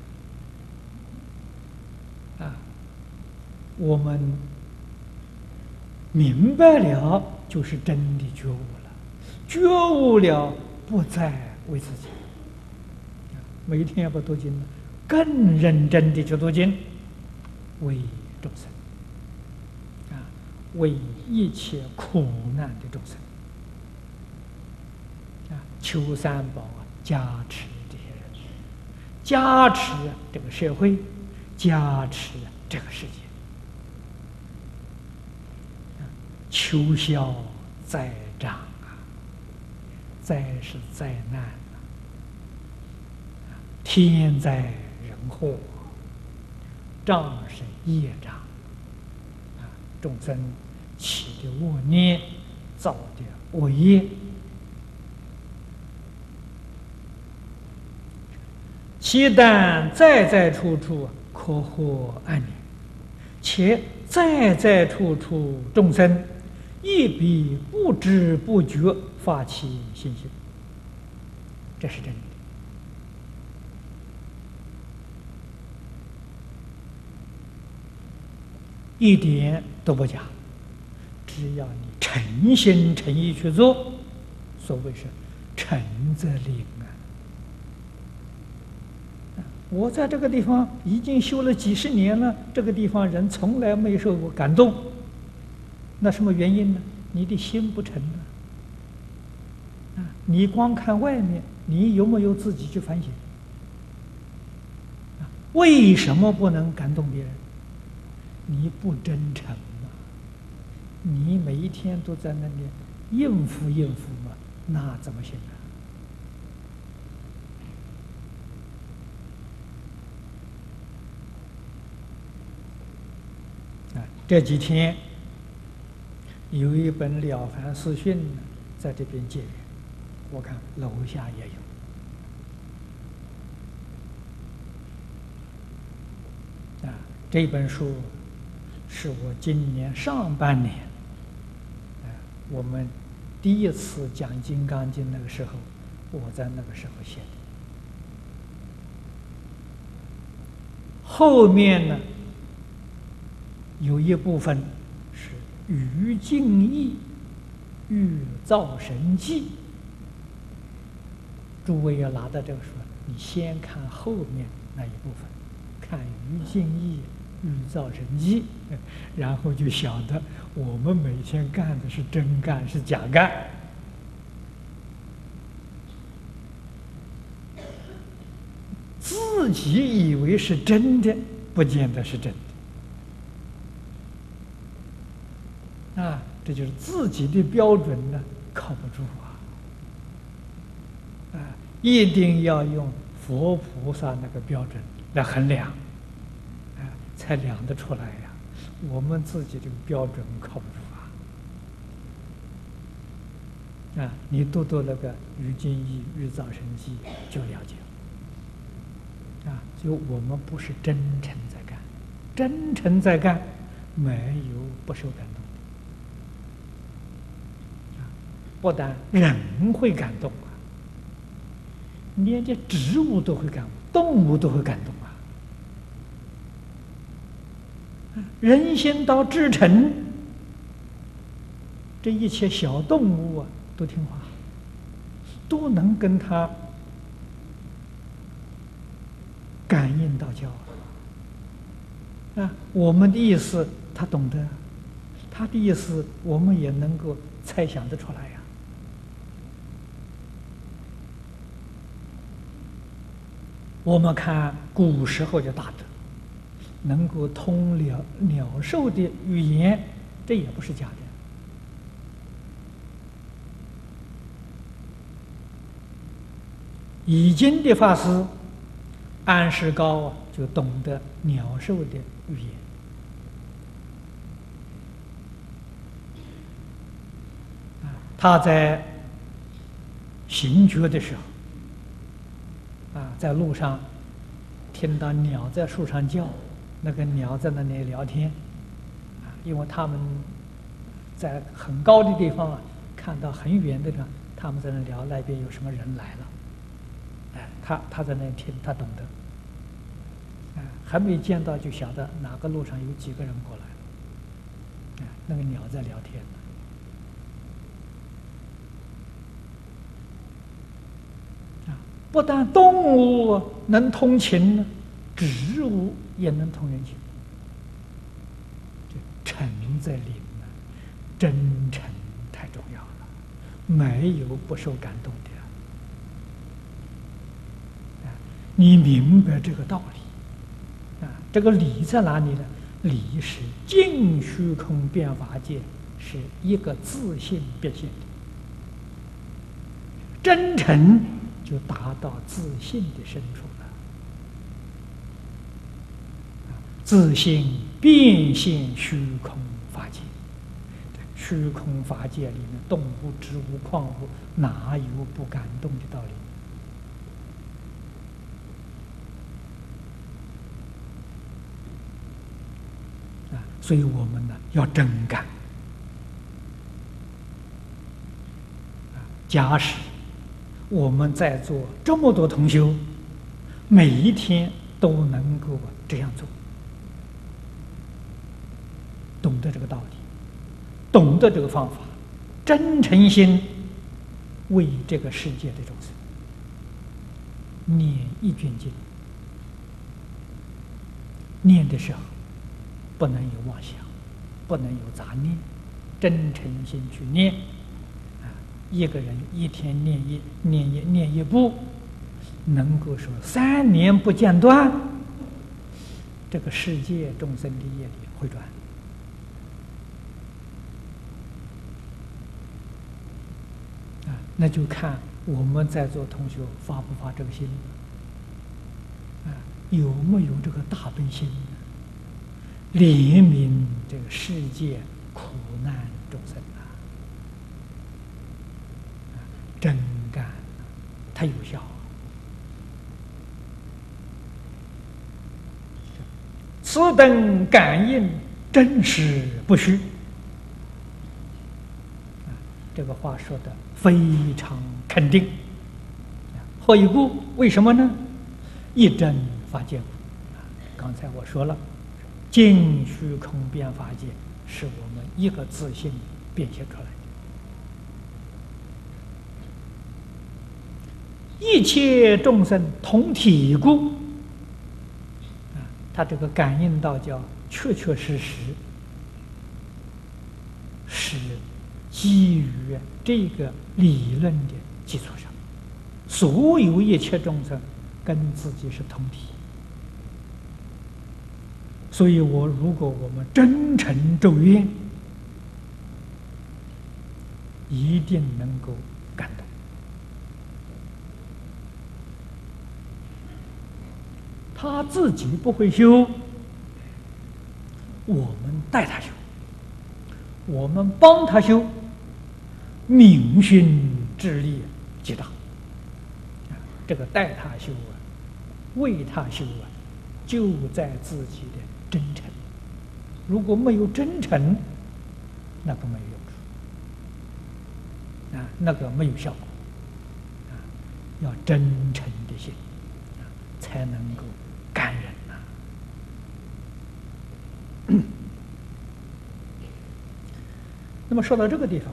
啊！我们明白了，就是真的觉悟了。觉悟了，不再为自己。每天要不读经，更认真的去读经，为众生为一切苦难的众生求三宝加持这些人，加持这个社会，加持这个世界，求消灾障灾是灾难天灾人祸，障是业障众生起的恶念，造的恶业，其但在在处处可获安宁，且在在处处众生亦必不知不觉发起信心，这是真的。一点都不假，只要你诚心诚意去做，所谓是诚则灵我在这个地方已经修了几十年了，这个地方人从来没受过感动，那什么原因呢？你的心不诚你光看外面，你有没有自己去反省？为什么不能感动别人？你不真诚嘛？你每一天都在那里应付应付嘛，那怎么行这几天有一本《了凡四训》在这边借阅，我看楼下也有。这本书是我今年上半年，我们第一次讲《金刚经》那个时候，我在那个时候写的。后面呢，有一部分是于敬意欲造神迹。诸位要拿到这个书，你先看后面那一部分，看于敬意欲造神迹，然后就晓得我们每天干的是真干是假干。自己以为是真的，不见得是真的。这就是自己的标准呢，靠不住一定要用佛菩萨那个标准来衡量，才量得出来呀。我们自己这个标准靠不住你读读那个于敬意欲造神迹就了解了就我们不是真诚在干，真诚在干，没有不受感动的不但人会感动连这植物都会感动，动物都会感动人心到至诚，这一切小动物都听话，都能跟他感应道交我们的意思他懂得，他的意思我们也能够猜想得出来我们看古时候的大德，能够通了鸟兽的语言，这也不是假的。已经的法师安世高就懂得鸟兽的语言他在行觉的时候，在路上听到鸟在树上叫，那个鸟在那里聊天，因为他们在很高的地方看到很远的地方，他们在那聊那边有什么人来了，他在那听，他懂得，还没见到就晓得哪个路上有几个人过来了，那个鸟在聊天呢。不但动物能通情呢，植物也能通人情。这诚则灵啊，真诚太重要了，没有不受感动的。你明白这个道理这个理在哪里呢？理是尽虚空变法界，是一个自性变现的，真诚就达到自性的深处了。自性变现虚空法界，虚空法界里面，动物、植物、矿物，哪有不感动的道理？所以我们呢要真感。假使我们在座这么多同修，每一天都能够这样做，懂得这个道理，懂得这个方法，真诚心为这个世界的众生念一卷经，念的时候不能有妄想，不能有杂念，真诚心去念。一个人一天念一部，能够说3年不间断，这个世界众生的业力会转。那就看我们在座同学发不发这个心，有没有这个大悲心，怜悯这个世界苦难众生真干太有效。此等感应真实不虚。这个话说的非常肯定。何以故？为什么呢？一真法界故。刚才我说了，尽虚空变法界是我们一个自性变现出来的。一切众生同体故，他这个感应道教确确实实是基于这个理论的基础上，所有一切众生跟自己是同体。所以如果我们真诚咒愿，一定能够感动。他自己不会修，我们带他修，我们帮他修，明心智力极大。这个带他修为他修就在自己的真诚。如果没有真诚，那个没有用处，那个没有效果。要真诚的心，才能够感人那么说到这个地方，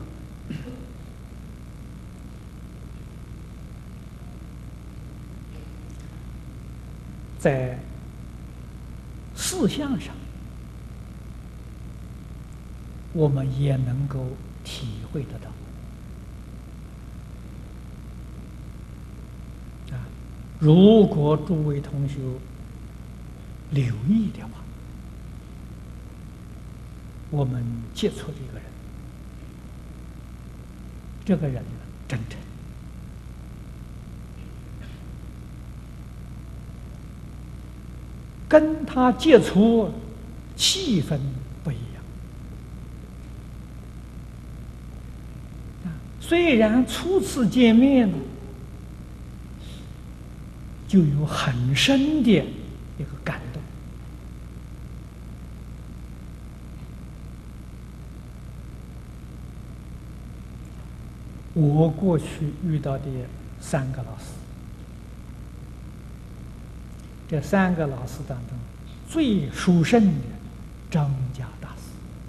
在事相上，我们也能够体会得到。如果诸位同学留意的话，我们接触这个人，这个人真诚，跟他接触气氛不一样虽然初次见面就有很深的一个感动。我过去遇到的3个老师，这3个老师当中，最殊胜的张家大师。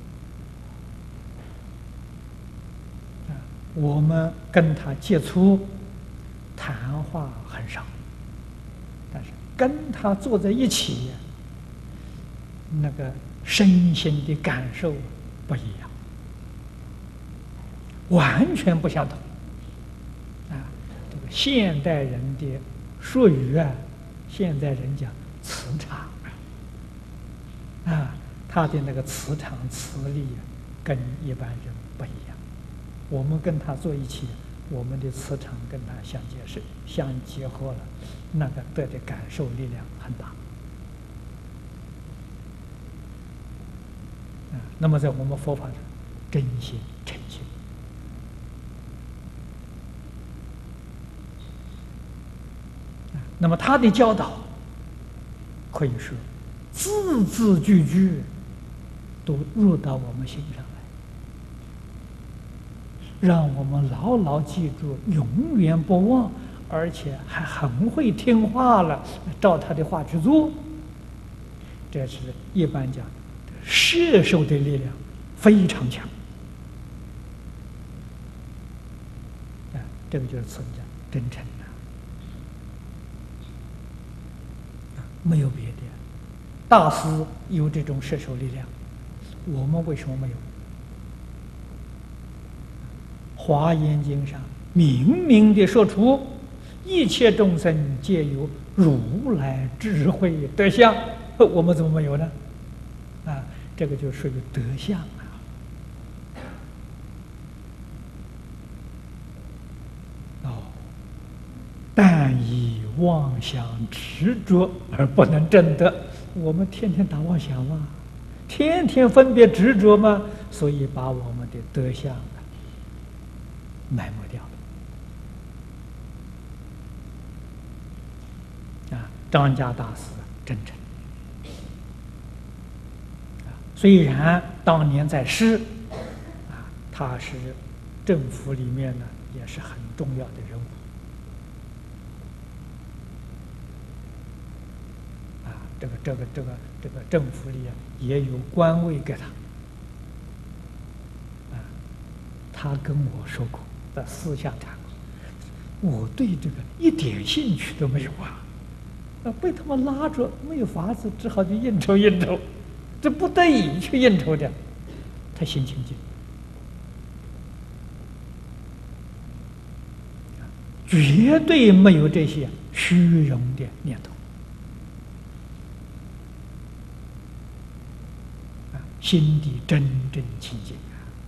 我们跟他接触，谈话很少，但是跟他坐在一起，那个身心的感受不一样，完全不相同。这个现代人的术语现代人讲磁场他的那个磁场磁力跟一般人不一样。我们跟他坐一起，我们的磁场跟他相结合了，那个得的感受力量很大。那么在我们佛法上，真心诚心。那么他的教导，可以说字字句句都入到我们心上来，让我们牢牢记住，永远不忘，而且还很会听话了，照他的话去做。这是一般讲摄受的力量非常强。这个就是存在真诚没有别的。大师有这种摄受力量，我们为什么没有？华严经上明明地说出，一切众生皆有如来智慧德相，我们怎么没有呢？这个就属于德相但以妄想执着而不能证得。我们天天打妄想嘛，天天分别执着嘛，所以把我们的德相埋没掉了。张家大师真诚虽然当年在世他是政府里面呢也是很重要的人物这个政府里也有官位给他他跟我说过，在私下谈过，我对这个一点兴趣都没有被他们拉着，没有法子，只好去应酬，这不得已去应酬的，他心清净，绝对没有这些虚荣的念头，心地真正清净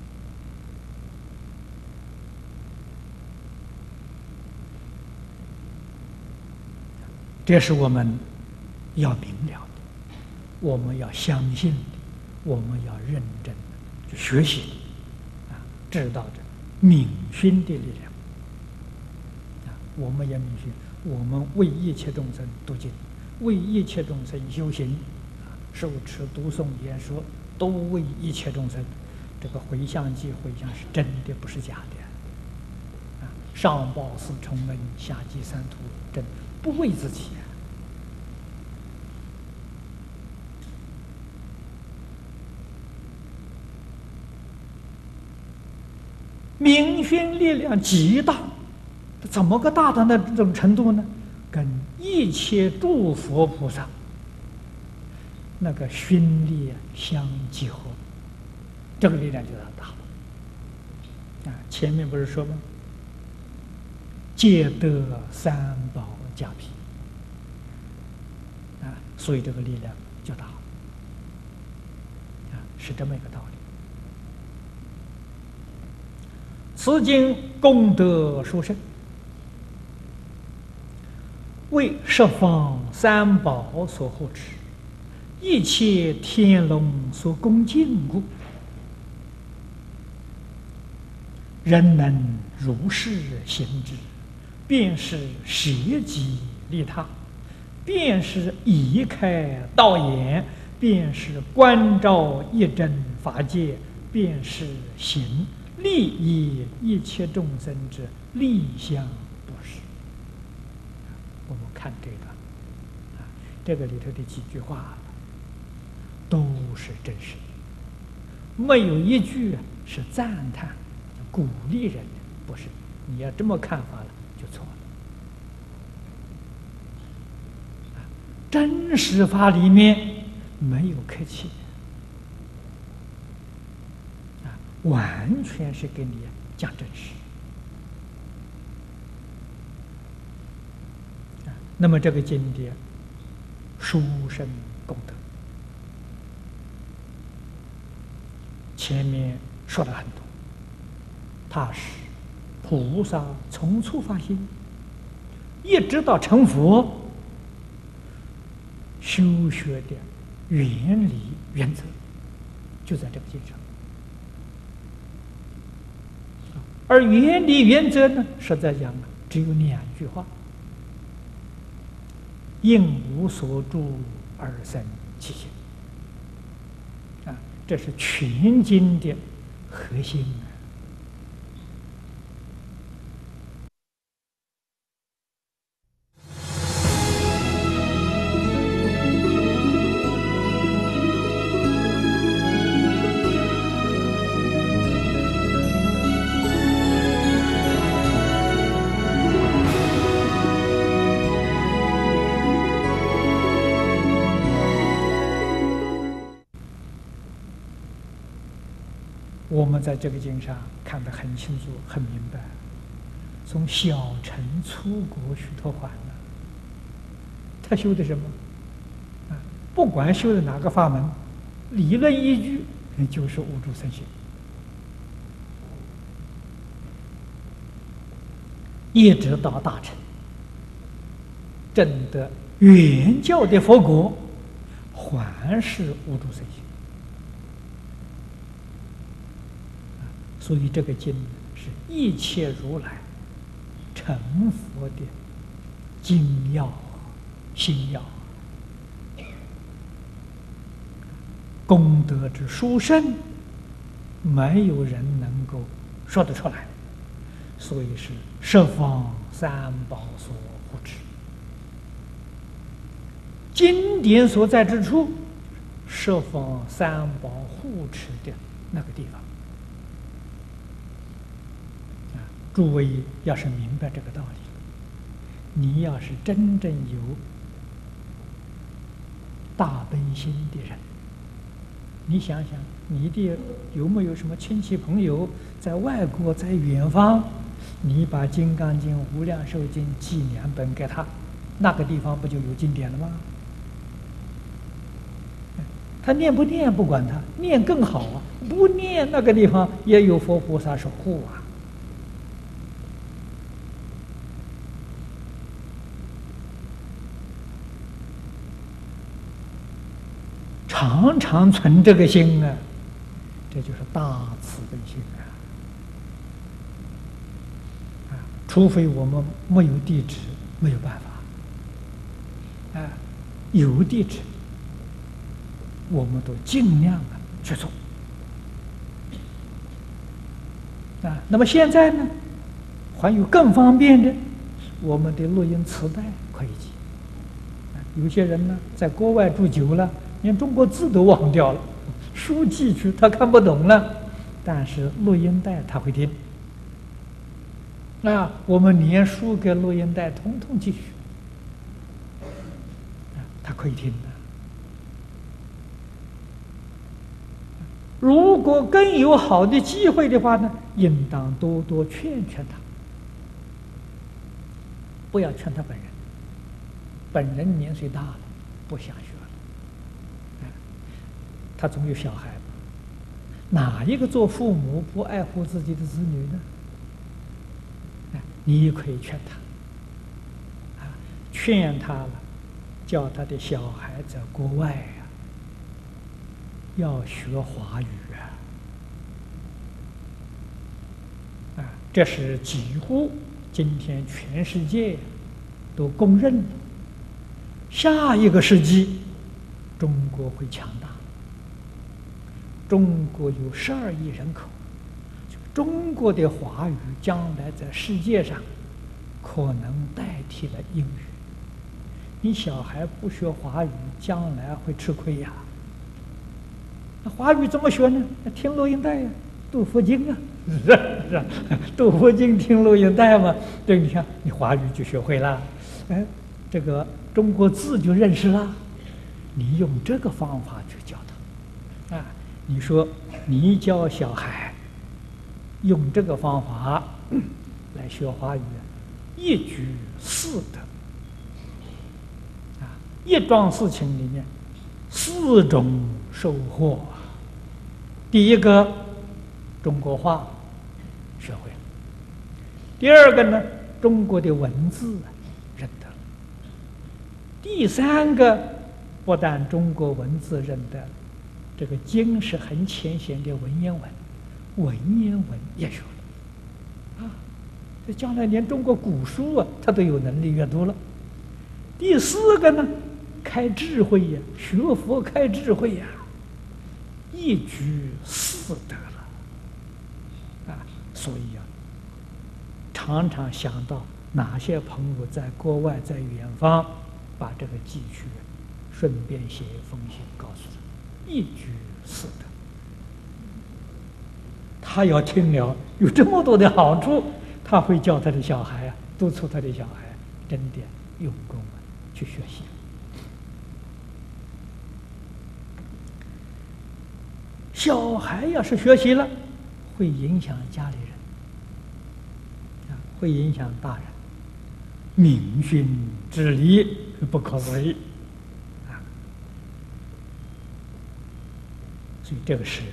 这是我们要明了的，我们要相信的，我们要认真的去学习知道这敏熏的力量我们也敏熏，我们为一切众生读经，为一切众生修行受持读诵演说，都为一切众生。这个回向记回向是真的，不是假的上报四重恩，下济三途，真不为自己明熏力量极大，怎么个大到那种程度呢？跟一切诸佛菩萨那个熏力相结合，这个力量就很大了前面不是说吗？皆得三宝加被所以这个力量就大是这么一个道理。此经功德殊胜，为十方三宝所护持，一切天龙所恭敬故。 人能如是行之，便是舍己利他，便是移开道眼，便是观照一真法界，便是行利益一切众生之利相不是。我们看这段这个里头的几句话都是真实的，没有一句是赞叹鼓励人的，不是。你要这么看法了就错了。真实法里面没有客气完全是给你讲真实。那么这个经典殊胜功德，前面说了很多，他是菩萨从初发心，一直到成佛修学的原理原则，就在这个经上。而原理原则呢，实在讲只有2句话：应无所住而生其心。这是全经的核心。我们在这个经上看得很清楚、很明白。从小乘出国须陀洹呢，他修的什么？不管修的哪个法门，理论依据就是无住生心。一直到大乘，证得原教的佛果，还是无住生心。所以这个经是一切如来成佛的精要、心要，功德之殊胜，没有人能够说得出来。所以是十方三宝所护持，经典所在之处，十方三宝护持的那个地方。诸位要是明白这个道理，你要是真正有大悲心的人，你想想，你的有没有什么亲戚朋友在外国，在远方，你把《金刚经》《无量寿经》寄2本给他，那个地方不就有经典了吗？他念不念不管他，念更好啊，不念那个地方也有佛菩萨守护啊。常常存这个心啊，这就是大慈悲心除非我们没有地址，没有办法有地址，我们都尽量去做那么现在呢，还有更方便的，我们的录音磁带可以寄有些人呢，在国外住久了，连中国字都忘掉了，书寄去他看不懂了，但是录音带他会听我们连书跟录音带统统寄去他可以听的。如果更有好的机会的话呢，应当多多劝劝他，不要劝他本人，本人年岁大了，不想学了他总有小孩，哪一个做父母不爱护自己的子女呢？你也可以劝他劝他了，叫他的小孩在国外要学华语这是几乎今天全世界都公认的。下一个世纪，中国会强大。中国有12亿人口，中国的华语将来在世界上可能代替了英语。你小孩不学华语，将来会吃亏呀。那华语怎么学呢？听录音带呀，读佛经啊，是吧？读佛经听录音带嘛，对，你看你华语就学会了，哎，这个中国字就认识了。你用这个方法去教他，啊，你说你教小孩用这个方法来学华语，一举4得。一桩事情里面4种收获。第一个，中国话学会了；第二个呢，中国的文字认得了；第三个，不但中国文字认得，这个经是很浅显的文言文，文言文也学了。啊，这将来连中国古书啊，他都有能力阅读了。第4个呢，开智慧呀，学佛开智慧呀，一举4得了。啊，所以啊，常常想到哪些朋友在国外在远方，把这个寄去，顺便写一封信告诉他，一举4得。他要听了有这么多的好处，他会教他的小孩啊，督促他的小孩真的用功去学习。小孩要是学习了，会影响家里人，会影响大人，明训治理不可为，所以这个是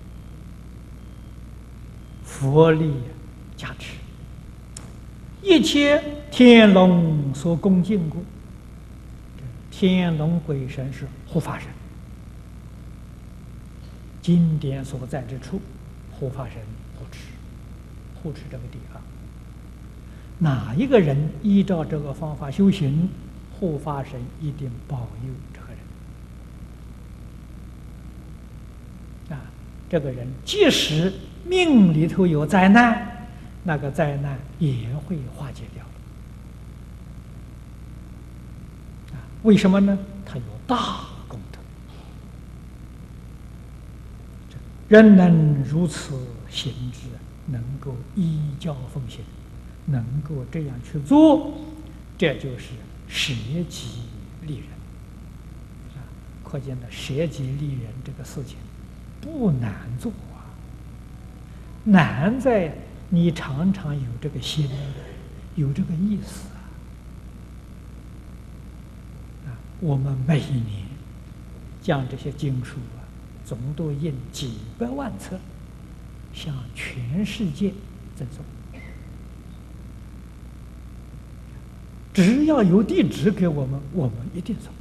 佛力加持，一切天龙所恭敬故。天龙鬼神是护法神，经典所在之处，护法神护持这个地方。哪一个人依照这个方法修行，护法神一定保佑这个人。这个人即使命里头有灾难，那个灾难也会化解掉。为什么呢？他有大功德。人能如此行之，能够依教奉行，能够这样去做，这就是舍己利人。可见的舍己利人这个事情不难做啊，难在你常常有这个心，有这个意思。我们每一年将这些经书总都印几百万册，向全世界赠送。只要有地址给我们，我们一定送。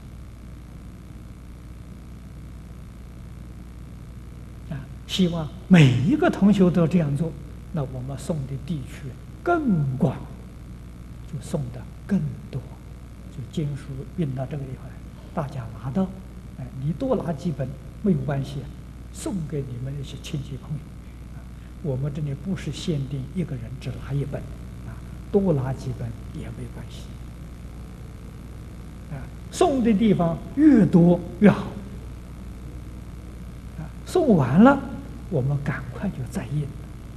希望每一个同学都这样做，那我们送的地区更广，就送的更多。就经书运到这个地方来，大家拿到，你多拿几本没有关系，送给你们那些亲戚朋友。我们这里不是限定一个人只拿1本，多拿几本也没关系。送的地方越多越好。送完了，我们赶快就再印。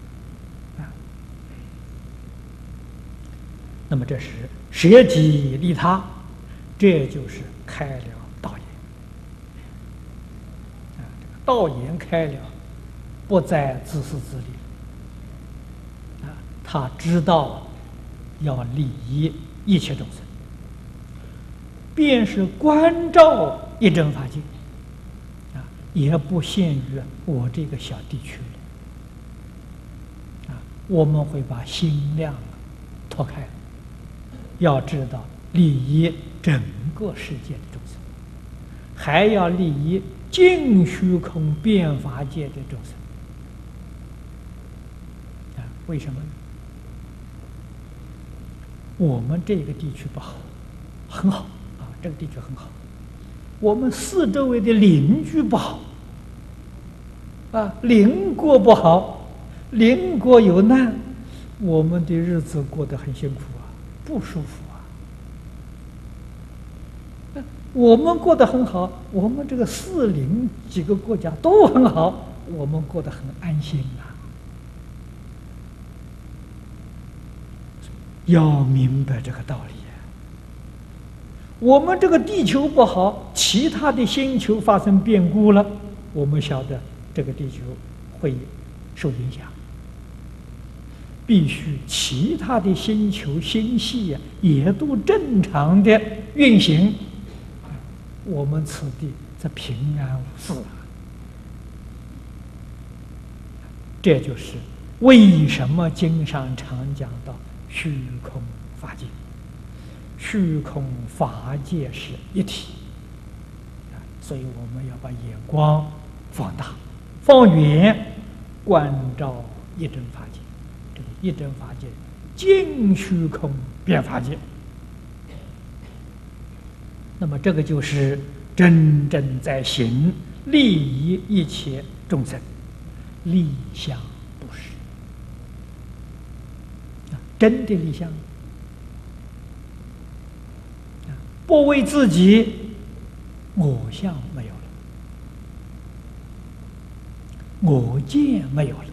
那么这是舍己利他，这就是开了道眼。这个道眼开了，不再自私自利。他知道要利益一切众生，便是关照一真法界，也不限于我这个小地区里。我们会把心量拓开。要知道利益整个世界的众生，还要利益尽虚空变法界的众生。为什么呢？ 我们这个地区不好，很好啊，这个地区很好。我们四周围的邻居不好，啊，邻国不好，邻国有难，我们的日子过得很辛苦啊，不舒服啊。我们过得很好，我们这个四邻几个国家都很好，我们过得很安心啊。要明白这个道理啊。我们这个地球不好，其他的星球发生变故了，我们晓得这个地球会受影响。必须其他的星球星系啊也都正常的运行，我们此地则平安无事啊。这就是为什么经上常讲到虚空法界，虚空法界是一体啊，所以我们要把眼光放大、放远，关照一真法界。这个一真法界，尽虚空遍法界。那么这个就是真正在行利益一切众生，利相不实。真的理想，不为自己，我相没有了，我见没有了，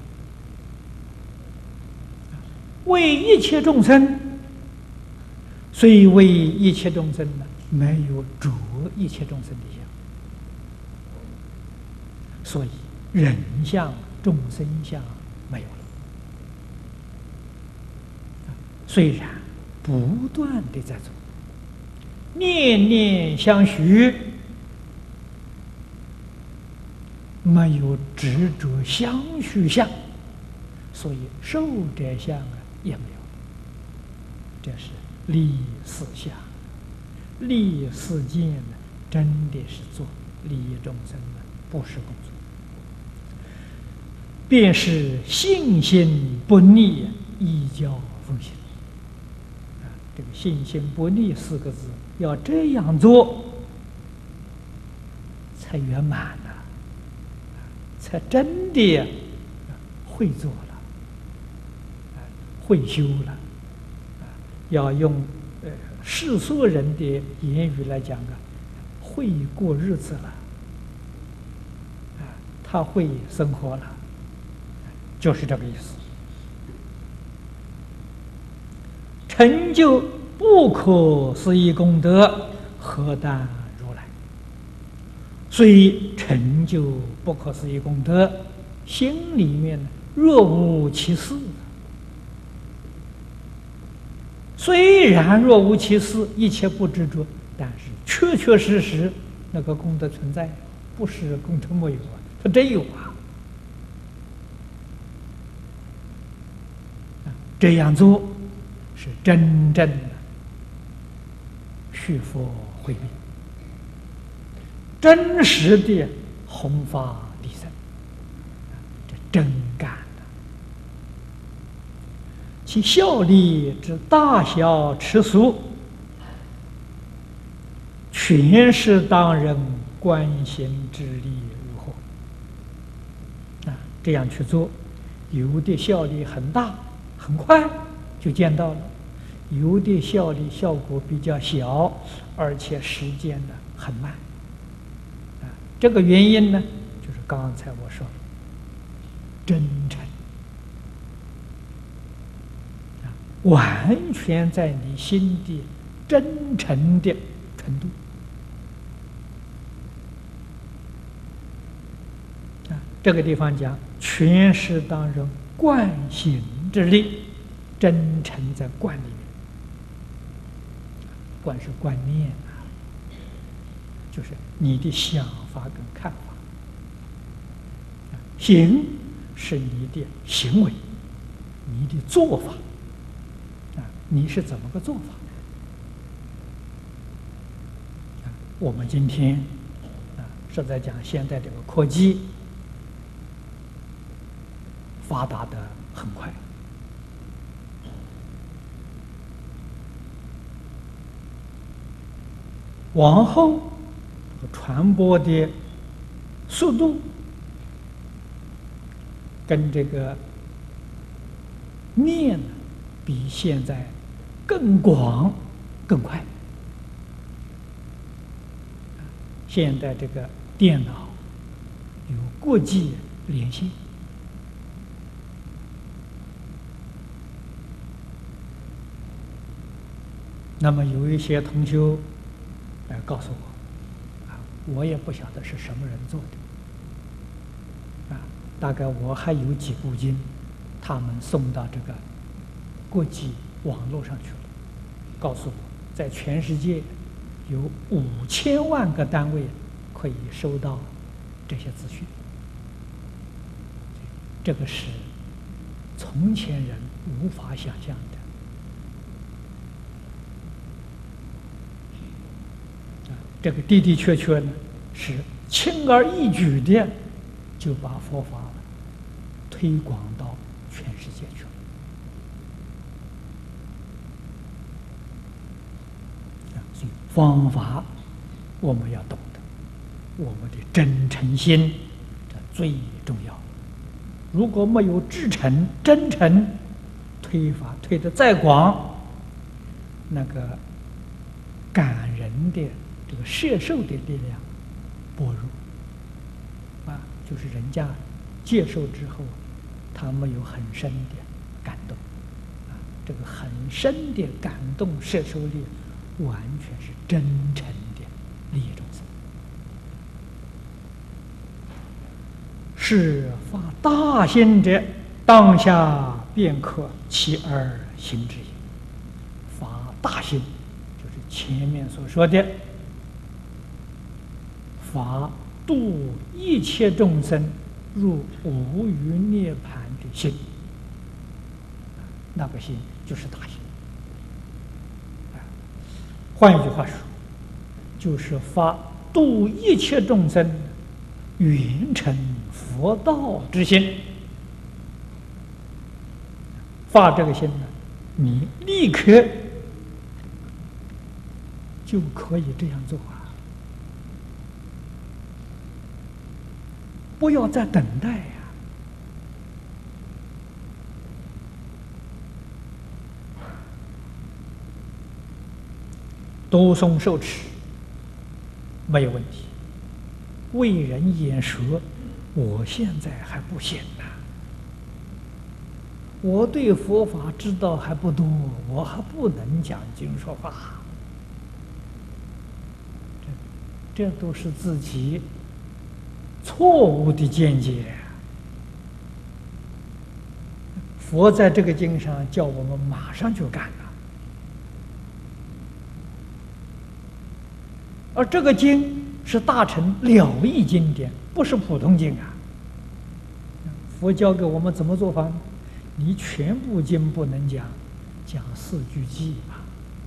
为一切众生，虽为一切众生呢，没有着一切众生的相，所以人相、众生相没有了。虽然不断的在做，念念相续，没有执着相续相，所以受者相啊也没有。这是利四相，利世间呢，真的是做利益众生的，不是工作。便是信心不逆，依教奉行。这个信心不逆四个字要这样做才圆满了，才真的会做了，会修了。要用世俗人的言语来讲啊，会过日子了，他会生活了，就是这个意思。成就不可思议功德，何但如来？所以成就不可思议功德，心里面若无其事。虽然若无其事，一切不执着，但是确确实实那个功德存在，不是功德没有啊，它真有啊。这样做是真正的续佛慧命，真实的弘法利生，这真干的。其效力之大小尺数，全是当人观行之力如何。这样去做，有的效力很大，很快就见到了；有的效力效果比较小，而且时间呢很慢。这个原因呢，就是刚才我说的真诚，完全在你心底真诚的程度。这个地方讲，全是当人观行之力，真诚在观里面。观是观念啊，就是你的想法跟看法。行是你的行为，你的做法。你是怎么个做法？我们今天是在讲现在这个科技发达的很快， 往后传播的速度跟这个面呢，比现在更广、更快。现在这个电脑有国际连线，那么有一些同修来告诉我，我也不晓得是什么人做的，大概我还有几部经，他们送到这个国际网络上去了，告诉我，在全世界有5000万个单位可以收到这些资讯，这个是从前人无法想象的。这个的的确确呢，是轻而易举的就把佛法推广到全世界去了。所以方法我们要懂得，我们的真诚心这最重要。如果没有至诚、真诚，推法推得再广，那个感人的这个摄受的力量薄弱，就是人家接受之后，他没有很深的感动，这个很深的感动摄受力，完全是真诚的利益众生。是发大心者，当下便可起而行之也。发大心，就是前面所说的发度一切众生入无余涅盘的心，那个心就是大心。换一句话说，就是发度一切众生圆成佛道之心。发这个心呢，你立刻就可以这样做啊！不要再等待呀！读诵受持没有问题，为人演说，我现在还不行呢。我对佛法知道还不多，我还不能讲经说法。这都是自己错误的见解。佛在这个经上叫我们马上就干了，而这个经是大乘了义经典，不是普通经啊。佛教给我们怎么做法呢？你全部经不能讲，讲4句偈吧。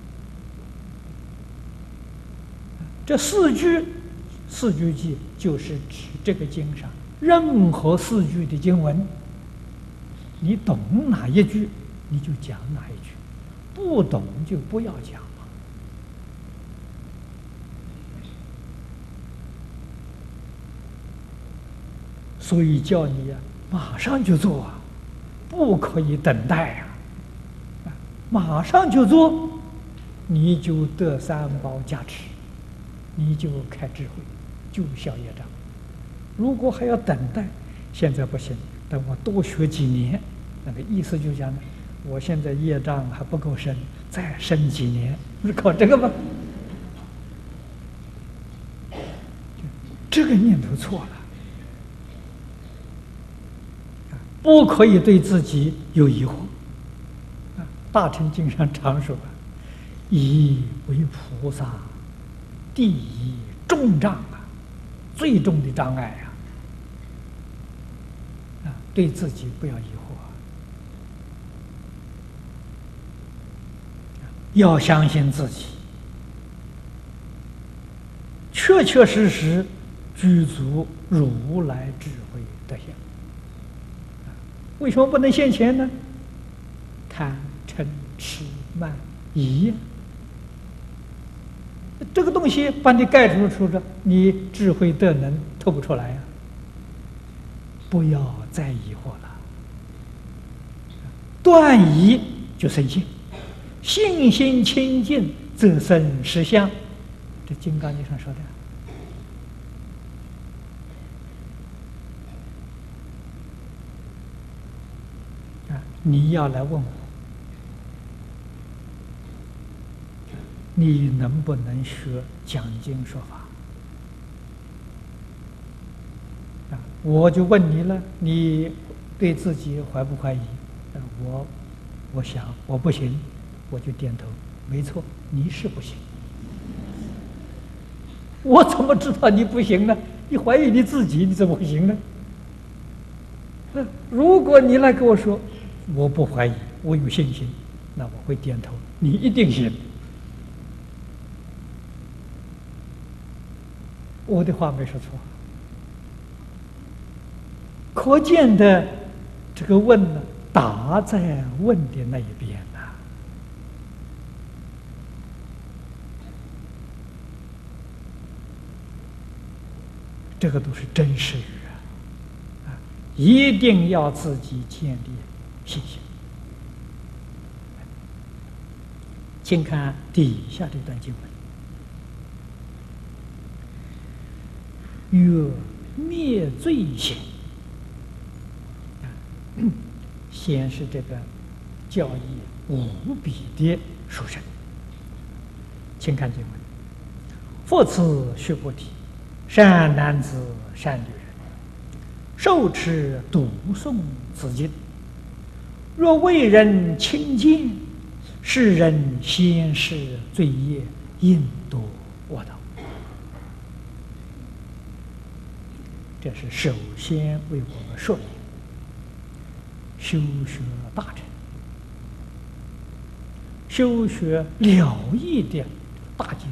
这4句偈就是指这个经上任何4句的经文，你懂哪一句你就讲哪一句，不懂就不要讲了。所以叫你马上就做啊，不可以等待啊！马上就做，你就得三宝加持，你就开智慧，就消业障。如果还要等待，现在不行，等我多学几年，那个意思就讲呢，我现在业障还不够深，再深几年，不是搞这个吗？这个念头错了。不可以对自己有疑惑。大乘经上常说以为菩萨第一重障最重的障碍对自己不要疑惑，要相信自己确确实实具足如来智慧德相。为什么不能现前呢？贪嗔痴慢疑， 这个东西把你盖住了，你智慧德能透不出来呀、不要再疑惑了，断疑就生信，信心清净则生实相。这《金刚经》上说的。你要来问我，你能不能学讲经说法？我就问你了，你对自己怀不怀疑？我想我不行，我就点头。没错，你是不行。我怎么知道你不行呢？你怀疑你自己，你怎么会行呢？如果你来跟我说，我不怀疑，我有信心，那我会点头，你一定行。我的话没说错，可见的这个问呢，答在问的那一边呐。这个都是真实语啊，一定要自己建立信心。请看底下这段经文：曰灭罪行。先是这个教义无比的殊胜。请看经文：复次须菩提，善男子善女人，受持读诵此经，若为人轻见，是人先世罪业应多卧道。这是首先为我们说明修学大乘、修学了义的大经，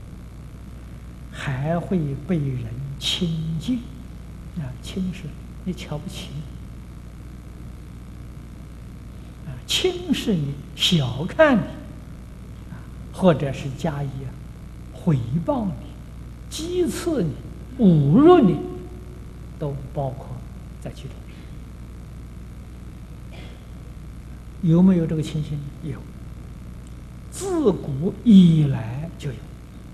还会被人轻贱啊！轻视你，瞧不起啊；轻视你，小看你啊，或者是加以回报你、讥刺你、侮辱你，都包括在其中。有没有这个情形？有，自古以来就有。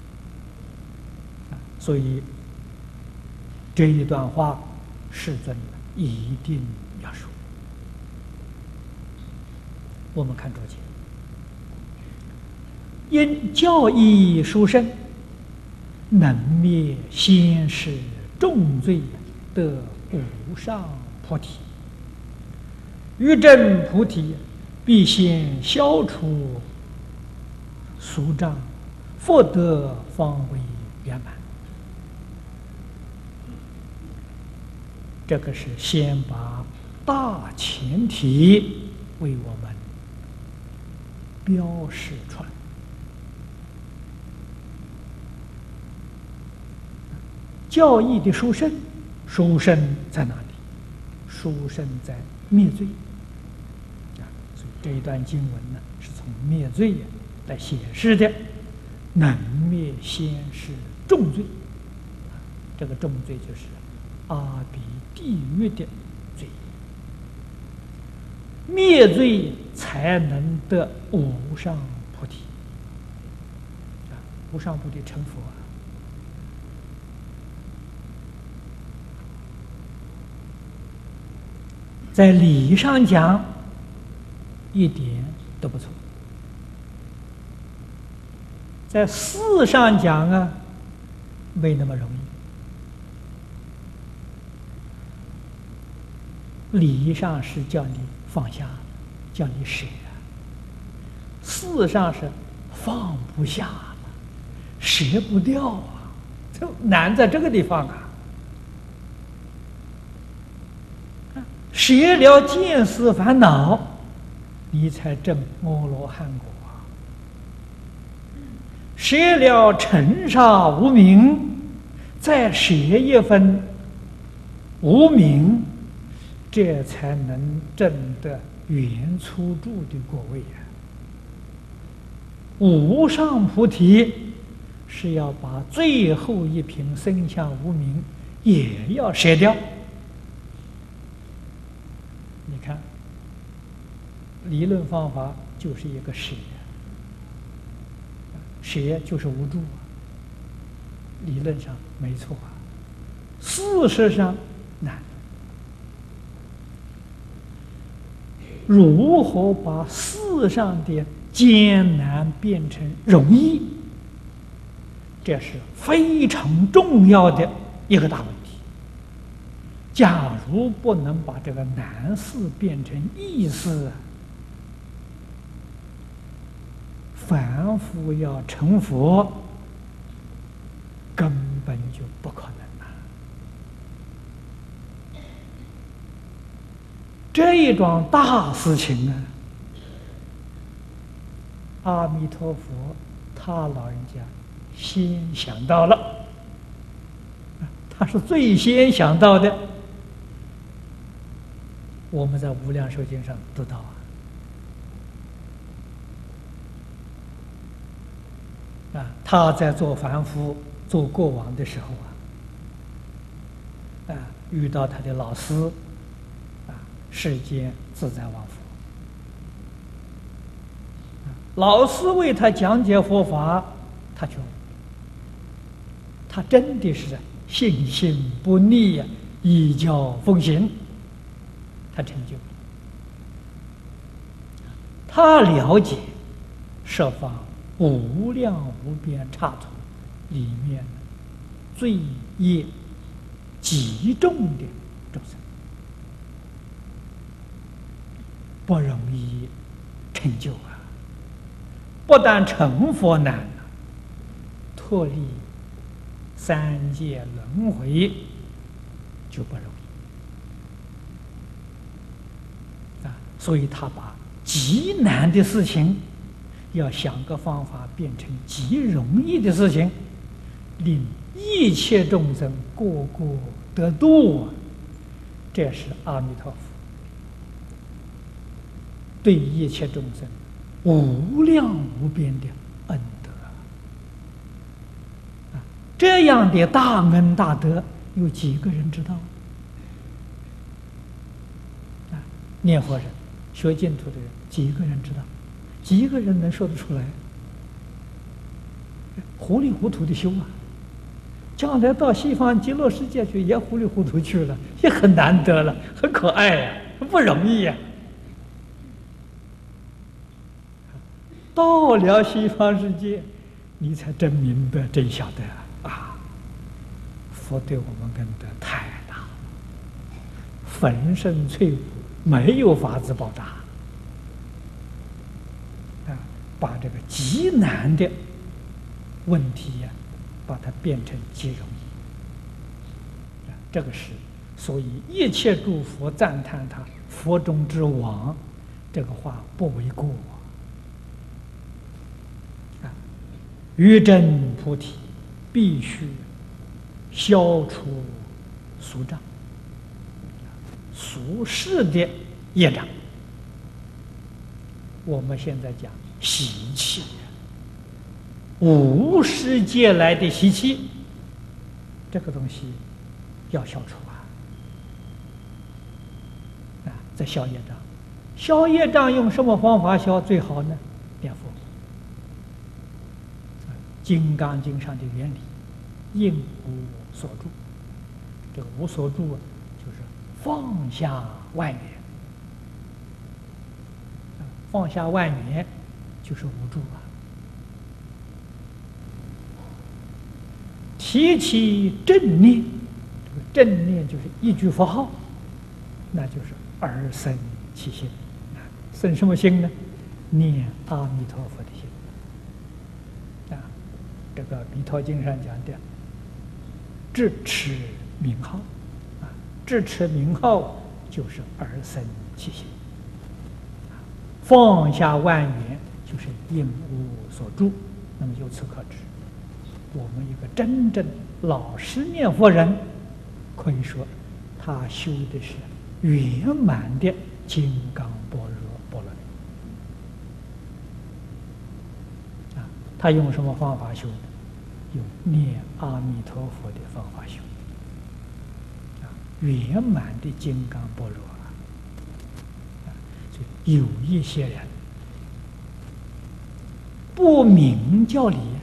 所以这一段话，世尊一定要说。我们看注解：因教义殊胜，能灭先世重罪，得无上菩提。于证菩提，必先消除俗障，福德方为圆满。这个是先把大前提为我们标示出来。教义的殊胜，殊胜在哪里？殊胜在灭罪。所以这一段经文呢，是从灭罪来显示的，能灭先世重罪。这个重罪就是阿鼻地狱的罪，灭罪才能得无上菩提。无上菩提成佛啊！在理上讲，一点都不错；在事上讲啊，没那么容易。理上是叫你放下，叫你舍；事上是放不下了，舍不掉啊，这难在这个地方啊。舍了见思烦恼，你才证阿罗汉果；舍了尘沙无明，再舍一分无明，这才能证得圆初住的果位啊！无上菩提是要把最后一品生相无明也要舍掉。你看，理论方法就是一个舍，舍就是无助啊。理论上没错啊，事实上难。如何把世上的艰难变成容易，这是非常重要的一个大问题。假如不能把这个难事变成易事，凡夫要成佛，根本就不可能了。这一桩大事情啊，阿弥陀佛他老人家先想到了，他是最先想到的。我们在《无量寿经》上读到他在做凡夫、做过往的时候遇到他的老师世间自在王佛，老师为他讲解佛法，他觉悟，他真的是信心不逆呀，依教奉行，他成就了。他了解十方无量无边刹土里面罪业极重的众生，不容易成就啊！不但成佛难脱离三界轮回就不容易所以他把极难的事情要想个方法变成极容易的事情，令一切众生个个得度这是阿弥陀佛对一切众生无量无边的恩德这样的大恩大德，有几个人知道念佛人、学净土的人，几个人知道？几个人能说得出来？糊里糊涂的修将来到西方极乐世界去，也糊里糊涂去了，也很难得了，很可爱呀，不容易呀。到了西方世界，你才真明白、真晓得佛对我们恩德太大了，粉身碎骨没有法子报答把这个极难的问题把它变成极容易这个是，所以一切诸佛赞叹他佛中之王，这个话不为过于真菩提必须消除俗障、俗世的业障。我们现在讲习气，无世界来的习气，这个东西要消除在消业障。消业障用什么方法消最好呢？念佛。《金刚经》上的原理，应无所住。这个无所住就是放下万缘，放下万缘就是无住提起正念，这个正念就是一句佛号，那就是而生其心。生什么心呢？念阿弥陀佛的心这个《弥陀经》上讲的智持名号智持名号就是而生其心，放下万缘就是应无所住。那么由此可知，我们一个真正老实念佛人，可以说他修的是圆满的金刚般若波罗蜜他用什么方法修的？ 用念阿弥陀佛的方法修，圆满的金刚般若啊！所以有一些人不明教理，